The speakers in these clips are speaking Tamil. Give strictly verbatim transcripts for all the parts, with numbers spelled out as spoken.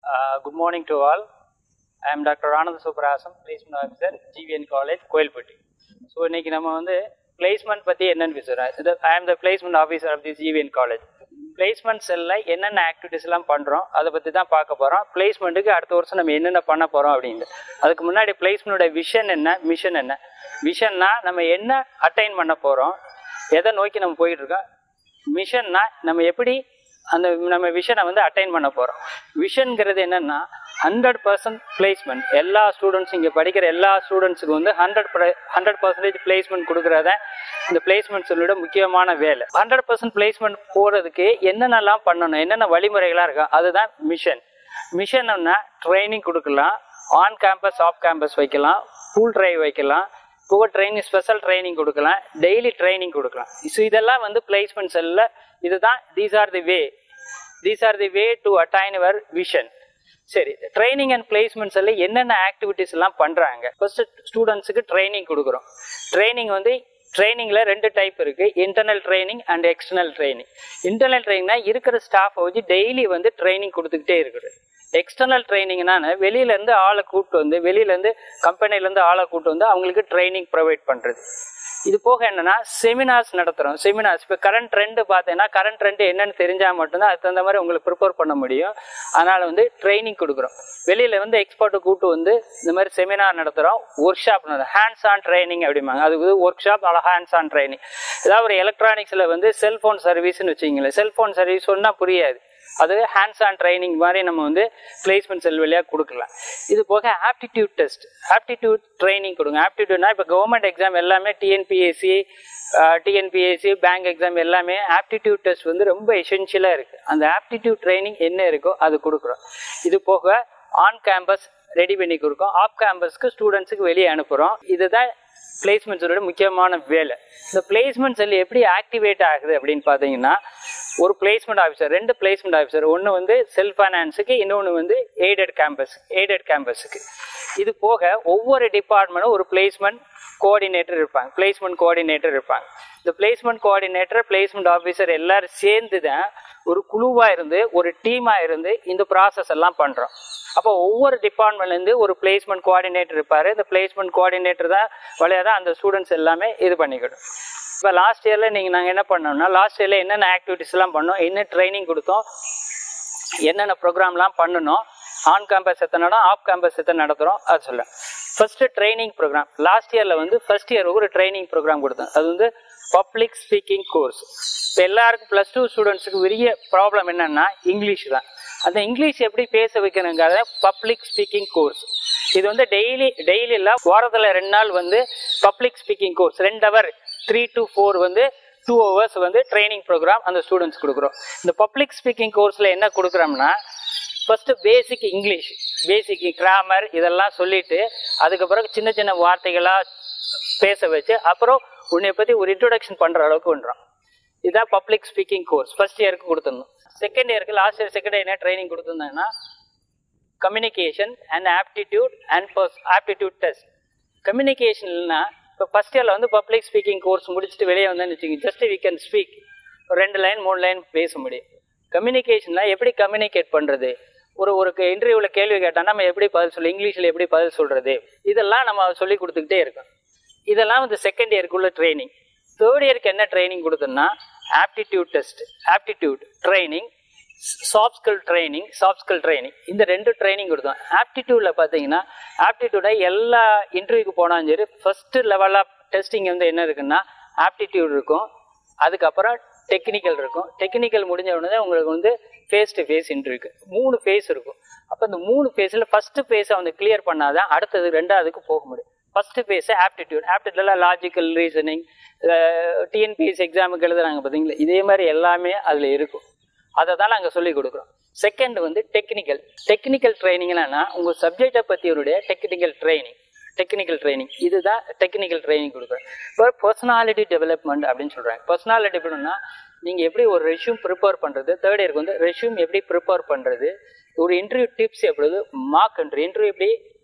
Uh, good morning to all. I am Doctor Anand Subrasam, Placement Officer, G V N College, Koilpatti. So, இன்னைக்கு நம்ம வந்து பிளேஸ்மெண்ட் பற்றி என்னென்னு பேசுகிறோம். I am the Placement Officer of this G V N College. Placement செல்லில் என்னென்ன ஆக்டிவிட்டீஸ்லாம் பண்ணுறோம் அதை பற்றி தான் பார்க்க போகிறோம். பிளேஸ்மெண்ட்டுக்கு அடுத்த வருஷம் நம்ம என்னென்ன பண்ண போகிறோம் அப்படின்னு. அதுக்கு முன்னாடி பிளேஸ்மெண்ட்டோட விஷன் என்ன, மிஷன் என்ன. விஷன்னா நம்ம என்ன அட்டைன் பண்ண போகிறோம், எதை நோக்கி நம்ம போயிட்டுருக்கோம். மிஷன்னா நம்ம எப்படி அந்த நம்ம விஷனை வந்து அட்டைன் பண்ண போகிறோம். விஷன்கிறது என்னென்னா ஹண்ட்ரட் பர்சன்ட் பிளேஸ்மெண்ட். எல்லா ஸ்டூடெண்ட்ஸ் இங்கே படிக்கிற எல்லா ஸ்டூடெண்ட்ஸுக்கு வந்து ஹண்ட்ரட் ஹண்ட்ரட் பர்சன்டேஜ் பிளேஸ்மெண்ட் கொடுக்குறத இந்த பிளேஸ்மெண்ட் சொல்லோட முக்கியமான வேலை. ஹண்ட்ரட் பர்சன்ட் பிளேஸ்மெண்ட் போகிறதுக்கு என்னென்னலாம் பண்ணணும், என்னென்ன வழிமுறைகளாக இருக்கா, அதுதான் மிஷன். மிஷன்னா ட்ரைனிங் கொடுக்கலாம், ஆன் கேம்பஸ் ஆஃப் கேம்பஸ் வைக்கலாம், பூல் ட்ரைவ் வைக்கலாம், இப்போ ட்ரைனிங் ஸ்பெஷல் ட்ரைனிங் கொடுக்கலாம், டெய்லி ட்ரைனிங் கொடுக்கலாம். ஸோ இதெல்லாம் வந்து பிளேஸ்மெண்ட் செல்லில் இதுதான். These are the way these are the way to attain your vision. சரி, ட்ரைனிங் அண்ட் பிளேஸ்மெண்ட் செல்லில் என்னென்ன ஆக்டிவிட்டிஸ் எல்லாம் பண்ணுறாங்க. ஃபர்ஸ்ட் ஸ்டூடெண்ட்ஸுக்கு ட்ரைனிங் கொடுக்குறோம். ட்ரைனிங் வந்து ட்ரைனிங்கில் ரெண்டு டைப் இருக்குது, internal training and external training. Internal ட்ரைனிங்னா இருக்கிற ஸ்டாஃபை வச்சு டெய்லி வந்து ட்ரைனிங் கொடுத்துக்கிட்டே இருக்குது. எக்ஸ்டர்னல் ட்ரைனிங்னா வெளியிலேருந்து ஆளை கூப்பிட்டு வந்து வெளியிலேருந்து கம்பெனிலேருந்து ஆளை கூப்பிட்டு வந்து அவங்களுக்கு ட்ரைனிங் ப்ரொவைட் பண்ணுறது. இது போக என்னென்னா செமினார்ஸ் நடத்துகிறோம். செமினார்ஸ் இப்போ கரண்ட் ட்ரெண்டு பார்த்தீங்கன்னா கரண்ட் ட்ரெண்டு என்னென்னு தெரிஞ்சால் மட்டும்தான் அதுக்கு தகுந்த மாதிரி உங்களுக்கு ப்ரிப்பேர் பண்ண முடியும். அதனால் வந்து ட்ரைனிங் கொடுக்குறோம். வெளியில் வந்து எக்ஸ்பர்ட்டை கூப்பிட்டு வந்து இந்த மாதிரி செமினார் நடத்துகிறோம். ஒர்க் ஷாப் நடத்துகிறோம். ஹேண்ட்ஸ் ஆன் ட்ரைனிங் அப்படிம்பாங்க. அது வந்து ஒர்க் ஷாப் அல்ல ஹேண்ட்ஸ் ஆன் ட்ரைனிங். ஏதாவது ஒரு எலக்ட்ரானிக்ஸில் வந்து செல்ஃபோன் சர்வீஸ்ன்னு வச்சுக்கிங்களேன். செல்ஃபோன் சர்வீஸ் சொன்னால் புரியாது, அது ஹேண்ட்ஸ் ஆன் ட்ரைனிங் மாதிரி நம்ம வந்து பிளேஸ்மெண்ட் செல் வழியாக கொடுக்கலாம். இது போக ஆப்டிடியூட் டெஸ்ட், ஆப்டிடியூட் ட்ரைனிங் கொடுங்க. ஆப்டிடியூட்னா இப்போ கவர்மெண்ட் எக்ஸாம் எல்லாமே டிஎன்பிஎஸ்சி டிஎன்பிஎஸ்சி பேங்க் எக்ஸாம் எல்லாமே ஆப்டிடியூட் டெஸ்ட் வந்து ரொம்ப எசென்ஷியலாக இருக்குது. அந்த ஆப்டிடியூட் ட்ரைனிங் என்ன இருக்கோ அது கொடுக்குறோம். இது போக ஆன் கேம்பஸ் ரெடி பண்ணி கொடுக்கும், ஆஃப் கேம்பஸ்க்கு ஸ்டூடெண்ட்ஸுக்கு வெளியே அனுப்புகிறோம். இதுதான் பிளேஸ்மெண்ட்ஸோட முக்கியமான வேலை. இந்த பிளேஸ்மெண்ட் செல் எப்படி ஆக்டிவேட் ஆகுது அப்படின்னு பார்த்தீங்கன்னா, ஒரு பிளேஸ்மெண்ட் ஆஃபீஸர், ரெண்டு பிளேஸ்மெண்ட் ஆஃபீஸர், ஒன்று வந்து செல்ஃப் ஃபைனான்ஸுக்கு, இன்னொன்று வந்து எய்டட் கேம்பஸ் எய்டட் கேம்பஸுக்கு. இது போக ஒவ்வொரு டிபார்ட்மெண்ட்டும் ஒரு பிளேஸ்மெண்ட் கோஆர்டினேட்டர் இருப்பாங்க, பிளேஸ்மெண்ட் கோஆர்டினேட்டர் இருப்பாங்க. இந்த பிளேஸ்மெண்ட் கோஆர்டினேட்டர், பிளேஸ்மெண்ட் ஆஃபீஸர் எல்லாரும் சேர்ந்து தான் ஒரு குழுவாக இருந்து ஒரு டீமாக இருந்து இந்த ப்ராசஸ் எல்லாம் பண்ணுறோம். அப்போ ஒவ்வொரு டிபார்ட்மெண்ட்லேருந்து ஒரு பிளேஸ்மெண்ட் கோஆர்டினேட்டர் இருப்பார். இந்த பிளேஸ்மெண்ட் கோஆர்டினேட்டர் தான் வழியாக தான் அந்த ஸ்டூடெண்ட்ஸ் எல்லாமே இது பண்ணிக்கிடும். இப்போ லாஸ்ட் இயரில் நீங்கள் நாங்கள் என்ன பண்ணோம்னா, லாஸ்ட் இயரில் என்னென்ன ஆக்டிவிட்டிஸ்லாம் பண்ணோம், என்ன ட்ரைனிங் கொடுத்தோம், என்னென்ன ப்ரோக்ராம்லாம் பண்ணணும், ஆன் கேம்பஸ் எத்தனை நடம், ஆஃப் கேம்பஸ் எத்தனை நடத்துகிறோம், அது சொல்ல. ஃபர்ஸ்ட் ட்ரைனிங் ப்ரோக்ராம் லாஸ்ட் இயரில் வந்து ஃபர்ஸ்ட் இயர் ஒரு ட்ரைனிங் ப்ரோக்ராம் கொடுத்தோம். அது வந்து பப்ளிக் ஸ்பீக்கிங் கோர்ஸ். இப்போ எல்லாருக்கும் ப்ளஸ் டூ ஸ்டூடெண்ட்ஸுக்கு பெரிய ப்ராப்ளம் என்னென்னா இங்கிலீஷ் தான். அந்த இங்கிலீஷ் எப்படி பேச வைக்கணுங்கிறத பப்ளிக் ஸ்பீக்கிங் கோர்ஸ். இது வந்து டெய்லி டெய்லி இல்லை, வாரத்தில் ரெண்டு நாள் வந்து பப்ளிக் ஸ்பீக்கிங் கோர்ஸ், ரெண்டு ஹவர் த்ரீ டு ஃபோர் வந்து டூ ஹவர்ஸ் வந்து ட்ரைனிங் ப்ரோக்ராம் அந்த ஸ்டூடெண்ட்ஸ் கொடுக்குறோம். இந்த பப்ளிக் ஸ்பீக்கிங் கோர்ஸில் என்ன கொடுக்குறோம்னா, first basic English, basic grammar இதெல்லாம் சொல்லிட்டு அதுக்கப்புறம் சின்ன சின்ன வார்த்தைகளாக பேச வச்சு அப்புறம் உன்னை பற்றி ஒரு இன்ட்ரோடக்ஷன் பண்ணுற அளவுக்கு பண்ணுறோம். இதுதான் பப்ளிக் ஸ்பீக்கிங் கோர்ஸ் ஃபர்ஸ்ட் இயருக்கு கொடுத்துருந்தோம். செகண்ட் இயருக்கு லாஸ்ட் இயர் செகண்ட் இயர் என்ன ட்ரைனிங் கொடுத்துருந்தாங்கன்னா, கம்யூனிகேஷன் அண்ட் ஆப்டிடியூட் அண்ட் பர்ஸ் ஆப்டிடியூட் டெஸ்ட். கம்யூனிகேஷன்னா இப்போ ஃபர்ஸ்ட் இயரில் வந்து பப்ளிக் ஸ்பீக்கிங் கோர்ஸ் முடிச்சுட்டு வெளியே வந்தேன்னு வச்சுக்கோங்க, ஜஸ்ட் வி கேன் ஸ்பீக், ரெண்டு லைன் மூணு லைன் பேச முடியும். கம்யூனிகேஷனில் எப்படி கம்யூனிகேட் பண்ணுறது, ஒரு ஒரு இன்டர்வியூவில் கேள்வி கேட்டால் நம்ம எப்படி பதில் சொல்ல, இங்கிலீஷில் எப்படி பதில் சொல்கிறது, இதெல்லாம் நம்ம சொல்லி கொடுத்துக்கிட்டே இருக்கோம். இதெல்லாம் வந்து செகண்ட் இயருக்குள்ள ட்ரைனிங். தேர்ட் இயருக்கு என்ன ட்ரைனிங் கொடுத்தோம்னா, aptitude test, aptitude training, soft skill training, soft skill training, இந்த ரெண்டு ட்ரைனிங் கொடுத்தோம். ஆப்டிடியூடில் பார்த்தீங்கன்னா, ஆப்டிடியூடை எல்லா இன்டர்வியூக்கு போனாலும் சரி ஃபர்ஸ்ட் லெவல் ஆஃப் டெஸ்டிங் வந்து என்ன இருக்குன்னா ஆப்டிடியூட் இருக்கும், அதுக்கப்புறம் டெக்னிக்கல் இருக்கும். டெக்னிக்கல் முடிஞ்ச உடனே உங்களுக்கு வந்து ஃபேஸ் டு ஃபேஸ் இன்டர்வியூக்கு மூணு ஃபேஸ் இருக்கும். அப்போ இந்த மூணு ஃபேஸில் ஃபஸ்ட்டு ஃபேஸை வந்து கிளியர் பண்ணாதான் அடுத்தது ரெண்டாவதுக்கு போக முடியும். First phase aptitude. ஆப்டிடியூட்ல லாஜிக்கல் ரீசனிங், டிஎன்பிஎஸ்சி எக்ஸாமுக்கு எழுதுறாங்க பார்த்தீங்களா, இதே மாதிரி எல்லாமே அதில் இருக்கும். அதை தான் நாங்கள் சொல்லிக் கொடுக்குறோம். செகண்ட் வந்து டெக்னிக்கல். டெக்னிக்கல் ட்ரைனிங்னா உங்கள் சப்ஜெக்டை பற்றியுடைய டெக்னிக்கல் ட்ரைனிங், டெக்னிக்கல் ட்ரைனிங் இதுதான் டெக்னிக்கல் ட்ரைனிங் கொடுக்குறேன். இப்போ பர்சனாலிட்டி டெவலப்மெண்ட் அப்படின்னு சொல்கிறாங்க. பர்சனாலிட்டி எப்படின்னா, நீங்கள் எப்படி ஒரு ரெஷ்யூம் ப்ரிப்பேர் பண்ணுறது, தேர்ட் இயருக்கு வந்து ரெஷ்யூம் எப்படி ப்ரிப்பேர் பண்ணுறது, ஒரு இன்டர்வியூ டிப்ஸ் எப்படி, மார்க் இன்டர்வியூ இன்டர்வியூ எப்படி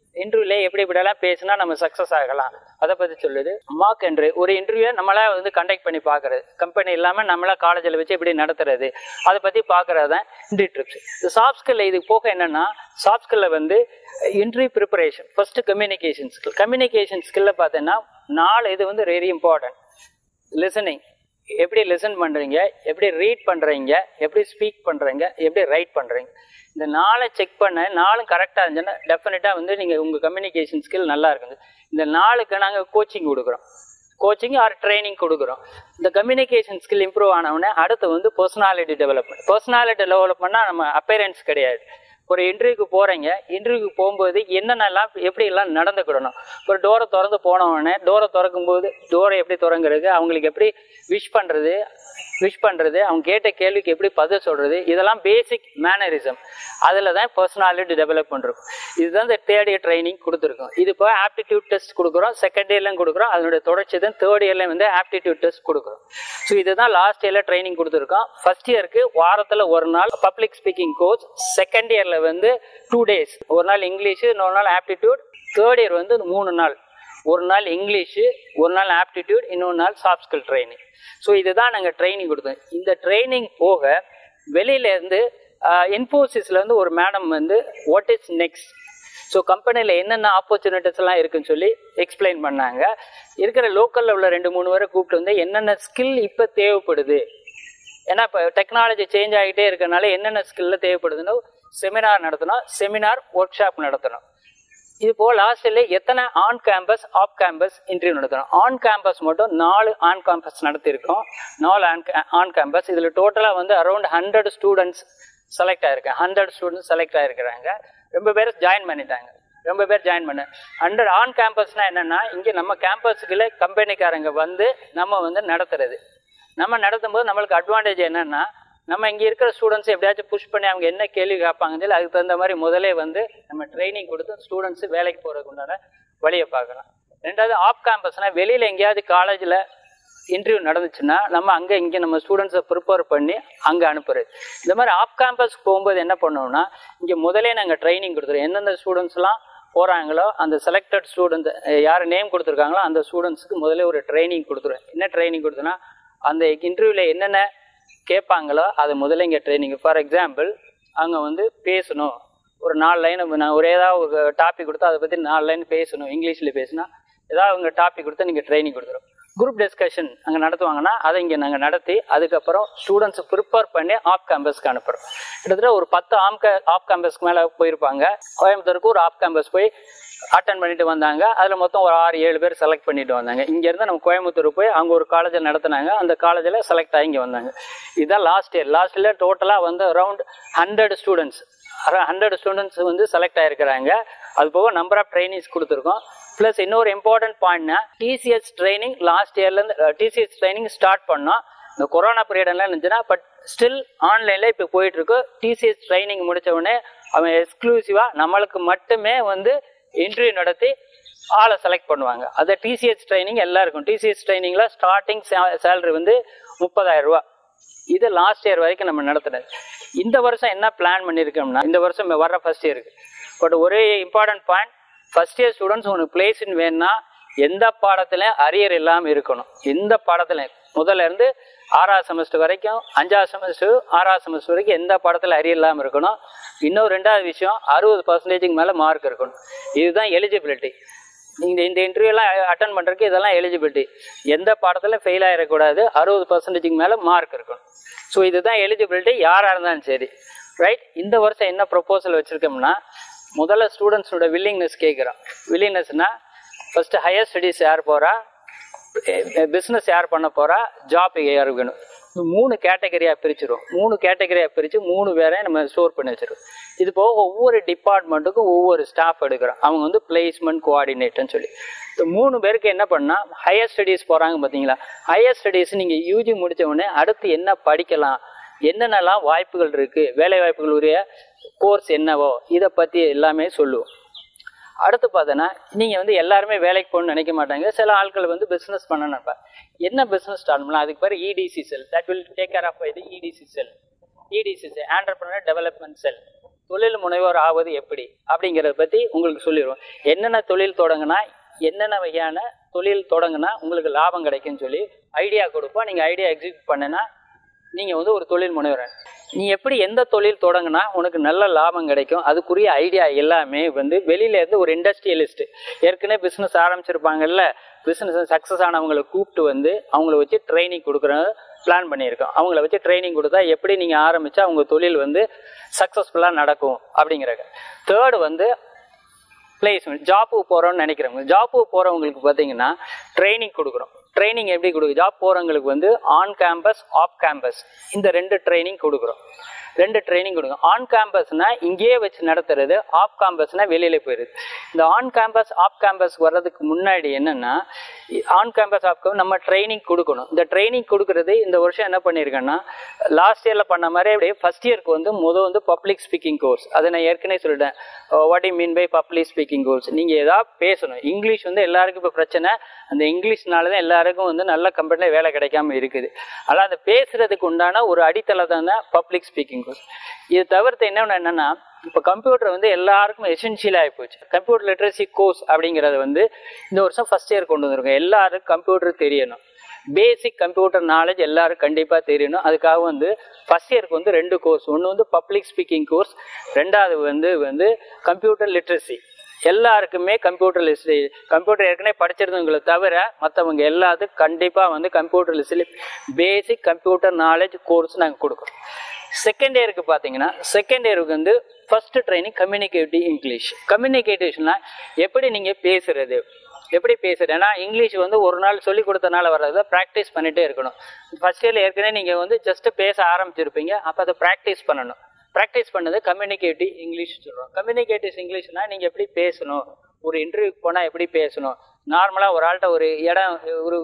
இன்டர்வியூல எப்படி இப்படியெல்லாம் பேசினா நம்ம சக்ஸஸ் ஆகலாம் அதை பற்றி சொல்லுது. மார்க் இன்டர்வியூ ஒரு இன்டர்வியூ நம்மளா வந்து கண்டக்ட் பண்ணி பார்க்கறது, கம்பெனி இல்லாமல் நம்மளா காலேஜில் வச்சு எப்படி நடத்துறது அதை பற்றி பார்க்கறது தான் இன்டர்வியூ ட்ரிப்ஸ். இந்த சாஃப்ட் ஸ்கில் இது போக என்னன்னா, சாஃப்ட் ஸ்கில்ல வந்து interview preparation, first communication skill. Communication ஸ்கில்ல பார்த்தீங்கன்னா நாலு இது வந்து வெரி இம்பார்ட்டன்ட். லிசனிங், எப்படி லிசன் பண்ணுறீங்க, எப்படி ரீட் பண்ணுறீங்க, எப்படி ஸ்பீக் பண்ணுறீங்க, எப்படி ரைட் பண்ணுறீங்க. இந்த நாளை செக் பண்ண நாளும் கரெக்டாக இருந்துச்சுன்னா டெஃபினட்டாக வந்து நீங்கள் உங்கள் கம்யூனிகேஷன் ஸ்கில் நல்லா இருக்குது. இந்த நாளுக்கு நாங்கள் கோச்சிங் கொடுக்குறோம், கோச்சிங் ஆர் ட்ரைனிங் கொடுக்குறோம். இந்த கம்யூனிகேஷன் ஸ்கில் இம்ப்ரூவ் ஆனவுடனே அடுத்து வந்து பர்சனாலிட்டி டெவலப்மெண்ட். பர்சனாலிட்டி டெவலப்மெண்ட்னா நம்ம அப்பேரன்ஸ் கிடையாது. ஒரு இன்டர்வியூக்கு போகிறீங்க, இன்டர்வியூக்கு போகும்போது என்னென்னலாம் எப்படியெல்லாம் நடந்துக்கிடணும். ஒரு டோரை திறந்து போனவுடனே டோரை திறக்கும்போது டோரை எப்படி திறங்கிறது, அவங்களுக்கு எப்படி விஷ் பண்ணுறது விஷ் பண்ணுறது அவங்க கேட்ட கேள்விக்கு எப்படி பதில் சொல்கிறது, இதெல்லாம் பேசிக் மேனரிசம். அதில் தான் பர்சனாலிட்டி டெவலப்மெண்ட் இருக்கும். இதுதான் இந்த தேர்ட் இயர் ட்ரைனிங் கொடுத்துருக்கோம். இது இப்போ ஆப்டிடியூட் டெஸ்ட் கொடுக்குறோம், செகண்ட் இயர்லையும் கொடுக்குறோம். அதனுடைய தொடர்ச்சி தான் தேர்ட் இயர்லையும் வந்து ஆப்டிடியூட் டெஸ்ட் கொடுக்குறோம். ஸோ இதுதான் லாஸ்ட் இயரில் ட்ரைனிங் கொடுத்துருக்கோம். ஃபர்ஸ்ட் இயருக்கு வாரத்தில் ஒரு நாள் பப்ளிக் ஸ்பீக்கிங் கோர்ஸ், செகண்ட் இயரில் வந்து டூ டேஸ், ஒரு நாள் இங்கிலீஷு, இன்னொரு நாள் ஆப்டிடியூட். தேர்ட் இயர் வந்து மூணு நாள், ஒரு நாள் இங்கிலீஷு, ஒரு நாள் ஆப்டிடியூட், இன்னொரு நாள் சாஃப்ட் ஸ்கில் ட்ரைனிங். ஸோ இதுதான் நாங்கள் ட்ரைனிங் கொடுத்தோம். இந்த ட்ரைனிங் போக வெளியிலேருந்து இன்ஃபோசிஸ்லேருந்து ஒரு மேடம் வந்து வாட் இஸ் நெக்ஸ்ட், ஸோ கம்பெனியில் என்னென்ன ஆப்பர்ச்சுனிட்டிஸ் எல்லாம் இருக்குன்னு சொல்லி எக்ஸ்பிளைன் பண்ணாங்க. இருக்கிற லோக்கலில் உள்ள ரெண்டு மூணு பேரை கூப்பிட்டு வந்து என்னென்ன ஸ்கில் இப்போ தேவைப்படுது, ஏன்னா இப்போ டெக்னாலஜி சேஞ்ச் ஆகிட்டே இருக்கனால என்னென்ன ஸ்கில்ல தேவைப்படுதுன்னு செமினார் நடத்தணும், செமினார் ஒர்க் ஷாப் நடத்தணும். இது போல் லாஸ்ட் இயர்ல எத்தனை on campus off campus interview நடத்தணும். ஆன் கேம்பஸ் மட்டும் நாலு ஆன் கேம்பஸ் நடத்திருக்கோம், நாலு ஆன் ஆன் கேம்பஸ். இதில் டோட்டலாக வந்து அரௌண்ட் ஹண்ட்ரட் ஸ்டூடெண்ட்ஸ் செலக்ட் ஆயிருக்காங்க. ஹண்ட்ரட் ஸ்டூடெண்ட்ஸ் செலக்ட் ஆயிருக்கிறாங்க. ரொம்ப பேர் ஜாயின் பண்ணிட்டாங்க, ரொம்ப பேர் ஜாயின் பண்ண. ஹண்ட்ரட் ஆன் கேம்பஸ்னா என்னன்னா, இங்கே நம்ம கேம்பஸுக்குள்ள கம்பெனிக்காரங்க வந்து நம்ம வந்து நடத்துறது. நம்ம நடத்தும் போது நம்மளுக்கு அட்வான்டேஜ் என்னன்னா, நம்ம இங்கே இருக்கிற ஸ்டூடெண்ட்ஸ் எப்படியாச்சும் புஷ் பண்ணி அவங்க என்ன கேள்வி கேட்பாங்கன்னு சொல்லி அதுக்கு தகுந்த மாதிரி முதலே வந்து நம்ம ட்ரைனிங் கொடுத்து ஸ்டூடெண்ட்ஸு வேலைக்கு போகிறதுக்கு உண்டான வழியை பார்க்கலாம். ரெண்டாவது ஆஃப் கேம்பஸ்னால் வெளியில் எங்கேயாவது காலேஜில் இன்டர்வியூ நடந்துச்சுன்னா நம்ம அங்கே இங்கே நம்ம ஸ்டூடெண்ட்ஸை ப்ரிப்பேர் பண்ணி அங்கே அனுப்புறது. இந்த மாதிரி ஆஃப் கேம்பஸ் போகும்போது என்ன பண்ணோம்னா, இங்கே முதலே நாங்கள் ட்ரைனிங் கொடுத்துருவோம். எந்தெந்த ஸ்டூடெண்ட்ஸ்லாம் போகிறாங்களோ அந்த செலக்டட் ஸ்டூடெண்ட்ஸ் யார் நேம் கொடுத்துருக்காங்களோ அந்த ஸ்டூடெண்ட்ஸுக்கு முதலே ஒரு ட்ரைனிங் கொடுத்துருவேன். என்ன ட்ரைனிங் கொடுத்தோன்னா, அந்த இன்டர்வியூவில் என்னென்ன கேட்பாங்களோ அது முதல்ல இங்கே ட்ரைனிங். ஃபார் எக்ஸாம்பிள் அங்கே வந்து பேசணும், ஒரு நாலு லைன் நான் ஒரு ஏதாவது ஒரு டாபிக் கொடுத்தா அதை பற்றி நாலு லைன் பேசணும், இங்கிலீஷில் பேசினா ஏதாவது அவங்க டாபிக் கொடுத்தா நீங்கள் ட்ரைனிங் கொடுத்துரும். குரூப் டிஸ்கஷன் அங்கே நடத்துவாங்கன்னா அதை இங்கே நாங்கள் நடத்தி அதுக்கப்புறம் ஸ்டூடெண்ட்ஸை ப்ரிப்பேர் பண்ணி ஆஃப் கேம்பஸ்க்கு அனுப்புகிறோம். கிட்டத்தட்ட ஒரு பத்து ஆம் கே ஆஃப் கேம்பஸ்க்கு மேலே போயிருப்பாங்க. கோயம்புத்தூருக்கு ஒரு ஆஃப் கேம்பஸ் போய் அட்டன் பண்ணிட்டு வந்தாங்க. அதில் மொத்தம் ஒரு ஆறு ஏழு பேர் செலக்ட் பண்ணிட்டு வந்தாங்க. இங்கேருந்து நம்ம கோயம்புத்தூர் போய் அங்கே ஒரு காலேஜில் நடத்தினாங்க, அந்த காலேஜில் செலக்ட் ஆகி இங்கே வந்தாங்க. இதுதான் லாஸ்ட் இயர். லாஸ்ட் இயர் டோட்டலாக வந்து around hundred students hundred students வந்து செலக்ட் ஆகிருக்கிறாங்க. அது போக நம்பர் ஆஃப் ட்ரைனிங்ஸ் கொடுத்துருக்கோம். ப்ளஸ் இன்னொரு இம்பார்ட்டன்ட் பாயிண்ட்னா, டிசிஎஸ் ட்ரைனிங் லாஸ்ட் இயர்லேருந்து டிசிஎஸ் ட்ரைனிங் ஸ்டார்ட் பண்ணோம். இந்த கொரோனா பீரியட்லாம் இருந்துச்சுன்னா, பட் ஸ்டில் ஆன்லைனில் இப்போ போயிட்டுருக்கு. டிசிஎஸ் ட்ரைனிங் முடித்த உடனே அவன் எக்ஸ்க்ளூசிவாக நம்மளுக்கு மட்டுமே வந்து இன்டர்வியூ நடத்தி ஆளை செலக்ட் பண்ணுவாங்க. அதை டிசிஎஸ் ட்ரைனிங் எல்லாருக்கும். டிசிஎஸ் ட்ரைனிங்கில் ஸ்டார்டிங் சேலரி வந்து முப்பதாயிரம் ரூபா. இது லாஸ்ட் இயர் வரைக்கும் நம்ம நடத்துனது. இந்த வருஷம் என்ன பிளான் பண்ணியிருக்கோம்னா, இந்த வருஷம் வர்ற ஃபர்ஸ்ட் இயருக்கு பட் ஒரே important point, first year students உனக்கு பிளேஸ்ன்னு வேணும்னா எந்த பாடத்துலையும் அரியர் இல்லாமல் இருக்கணும். எந்த பாடத்துலையும் முதல்ல இருந்து ஆறாவது செமஸ்டர் வரைக்கும், அஞ்சாவது செமஸ்டர் ஆறாவது செமஸ்டர் வரைக்கும் எந்த பாடத்தில் அரியர் இல்லாமல் இருக்கணும். இன்னொரு ரெண்டாவது விஷயம், அறுபது பர்சன்டேஜுக்கு மேலே மார்க் இருக்கணும். இதுதான் எலிஜிபிலிட்டி. நீங்கள் இந்த இன்டர்வியூலாம் அட்டன் பண்ணுறதுக்கு இதெல்லாம் எலிஜிபிலிட்டி. எந்த பாடத்தில் ஃபெயில் ஆகிடக்கூடாது, அறுபது பர்சன்டேஜுக்கு மேலே மார்க் இருக்கணும். ஸோ இதுதான் எலிஜிபிலிட்டி யாராக இருந்தாலும் சரி, ரைட். இந்த வருஷம் என்ன ப்ரொப்போசல் வச்சுருக்கோம்னா, முதல்ல ஸ்டூடெண்ட்ஸோட வில்லிங்னஸ் கேட்குறோம். வில்லிங்னஸ்னால் ஃபஸ்ட்டு ஹையர் ஸ்டடீஸ் யார் போகிறா, பிஸ்னஸ் யார் பண்ண போகிறா, ஜாப் யார் வேணும். மூணு கேட்டகரியாக பிரிச்சிடும். மூணு கேட்டகரியாக பிரித்து மூணு பேரையும் நம்ம ஸ்டோர் பண்ணி வச்சிருக்கோம். இது போக ஒவ்வொரு டிபார்ட்மெண்ட்டுக்கும் ஒவ்வொரு ஸ்டாஃப் எடுக்கிறோம். அவங்க வந்து பிளேஸ்மெண்ட் கோஆர்டினேட்டர்னு சொல்லி இந்த மூணு பேருக்கு என்ன பண்ணால், ஹையர் ஸ்டடீஸ் போகிறாங்க பார்த்தீங்களா, ஹையர் ஸ்டடீஸ் நீங்கள் யூஜி முடித்த உடனே அடுத்து என்ன படிக்கலாம், என்னென்னலாம் வாய்ப்புகள் இருக்குது, வேலை வாய்ப்புகள் உரிய கோர்ஸ் என்னவோ இதை பற்றி எல்லாமே சொல்லுவோம். அடுத்து பார்த்தோன்னா, நீங்கள் வந்து எல்லாருமே வேலைக்கு போகணும்னு நினைக்க மாட்டாங்க. சில ஆட்கள் வந்து பிஸ்னஸ் பண்ண நினைப்பாங்க. என்ன பிஸ்னஸ் ஸ்டார்ட் பண்ணலாம், அதுக்கு பேர் EDC cell, that will take care of இது இடிசி செல். இடிசி செல், ஆண்டர்பிரனர் டெவலப்மெண்ட் செல். தொழில் முனைவோர் ஆவது எப்படி அப்படிங்கிறத பற்றி உங்களுக்கு சொல்லிடுவோம். என்னென்ன தொழில் தொடங்கினா என்னென்ன வகையான தொழில் தொடங்கினா உங்களுக்கு லாபம் கிடைக்குன்னு சொல்லி ஐடியா கொடுப்போம். நீங்கள் ஐடியா எக்ஸிக்யூட் பண்ணனா நீங்கள் வந்து ஒரு தொழில் முனைவர். நீ எப்படி எந்த தொழில் தொடங்கினா உனக்கு நல்ல லாபம் கிடைக்கும் அதுக்குரிய ஐடியா எல்லாமே வந்து வெளியிலேருந்து ஒரு இண்டஸ்ட்ரியலிஸ்ட் ஏற்கனவே பிஸ்னஸ் ஆரம்பிச்சிருப்பாங்கல்ல, பிஸ்னஸ் சக்ஸஸ் ஆனவங்களை கூப்பிட்டு வந்து அவங்கள வச்சு ட்ரைனிங் கொடுக்குற பிளான் பண்ணியிருக்கோம். அவங்கள வச்சு ட்ரைனிங் கொடுத்தா எப்படி நீங்கள் ஆரம்பித்தா அவங்க தொழில் வந்து சக்ஸஸ்ஃபுல்லாக நடக்கும் அப்படிங்கிறாங்க. தேர்டு வந்து பிளேஸ்மெண்ட். ஜாப்புக்கு போகிறோன்னு நினைக்கிறவங்க, ஜாப்புக்கு போகிறவங்களுக்கு பார்த்தீங்கன்னா ட்ரைனிங் கொடுக்குறோம். ட்ரைனிங் எப்படி கொடுக்குது? ஜாப் போகிறவங்களுக்கு வந்து ஆன் கேம்பஸ் ஆஃப் கேம்பஸ் இந்த ரெண்டு ட்ரைனிங் கொடுக்குறோம். ரெண்டு ட்ரைனிங் கொடுக்கும். ஆன் கேம்பஸ்னா இங்கேயே வச்சு நடத்துறது, ஆஃப் கேம்பஸ்னா வெளியில போயிருது. இந்த ஆன் கேம்பஸ் ஆஃப் கேம்பஸ் வர்றதுக்கு முன்னாடி என்னன்னா ஆன் கேம்பஸ் ஆஃப் கேம்பஸ் நம்ம ட்ரைனிங் கொடுக்கணும். இந்த ட்ரைனிங் கொடுக்கறது இந்த வருஷம் என்ன பண்ணியிருக்கேன்னா லாஸ்ட் இயர்ல பண்ண மாதிரி அப்படியே ஃபர்ஸ்ட் இயருக்கு வந்து முதல் வந்து பப்ளிக் ஸ்பீக்கிங் கோர்ஸ். அதை நான் ஏற்கனவே சொல்லிட்டேன். What you mean by public speaking course? நீங்க ஏதாவது பேசணும். இங்கிலீஷ் வந்து எல்லாருக்கும் இப்போ பிரச்சனை. அந்த இங்கிலீஷ்னால தான் எல்லாருக்கும் வந்து நல்ல கம்பெனியில் வேலை கிடைக்காம இருக்குது. ஆனால் அந்த பேசுறதுக்கு உண்டான ஒரு அடித்தளம் தான் பப்ளிக் ஸ்பீக்கிங் கோர்ஸ். இது தவிர்த்து என்ன என்னன்னா இப்போ கம்ப்யூட்டர் வந்து எல்லாருக்கும் எசென்ஷியல் ஆகி போச்சு. கம்ப்யூட்டர் லிட்ரஸி கோர்ஸ் அப்படிங்கிறது வந்து இந்த வருஷம் ஃபர்ஸ்ட் இயர் கொண்டு வந்திருக்கோம். எல்லாருக்கும் கம்ப்யூட்டர் தெரியணும். பேசிக் கம்ப்யூட்டர் நாலேஜ் எல்லாரும் கண்டிப்பாக தெரியணும். அதுக்காக வந்து ஃபர்ஸ்ட் இயருக்கு வந்து ரெண்டு கோர்ஸ். ஒன்று வந்து பப்ளிக் ஸ்பீக்கிங் கோர்ஸ், ரெண்டாவது வந்து வந்து கம்ப்யூட்டர் லிட்ரஸி. எல்லாருக்குமே கம்ப்யூட்டர் லிஸ்ட் கம்ப்யூட்டர் ஏற்கனவே படிச்சிருந்தவங்களை தவிர மற்றவங்க எல்லாத்துக்கும் கண்டிப்பாக வந்து கம்ப்யூட்டர் லிஸ்ட்ல பேசிக் கம்ப்யூட்டர் நாலேஜ் கோர்ஸ் நாங்கள் கொடுக்குறோம். செகண்ட் இயருக்கு பார்த்தீங்கன்னா செகண்ட் இயருக்கு வந்து ஃபர்ஸ்ட் ட்ரைனிங் கம்யூனிகேட்டிவ் இங்கிலீஷ். கம்யூனிகேட்டிவ்னா எப்படி நீங்கள் பேசுறது, எப்படி பேசுறது. ஏன்னா இங்கிலீஷ் வந்து ஒரு நாள் சொல்லி கொடுத்தனால வர்றதை ப்ராக்டிஸ் பண்ணிட்டே இருக்கணும். ஃபர்ஸ்ட் இயர்ல ஏற்கனவே நீங்கள் வந்து ஜஸ்ட் பேச ஆரம்பிச்சிருப்பீங்க, அப்போ அதை ப்ராக்டிஸ் பண்ணணும். ப்ராக்டிஸ் பண்ணது கம்யூனிகேட்டிவ் இங்கிலீஷ் சொல்கிறோம். கம்யூனிகேட்டிவ் இங்கிலீஷ்னா நீங்கள் எப்படி பேசணும், ஒரு இன்டர்வியூக்கு போனால் எப்படி பேசணும், நார்மலாக ஒரு ஆள்கிட்ட ஒரு இடம் ஒரு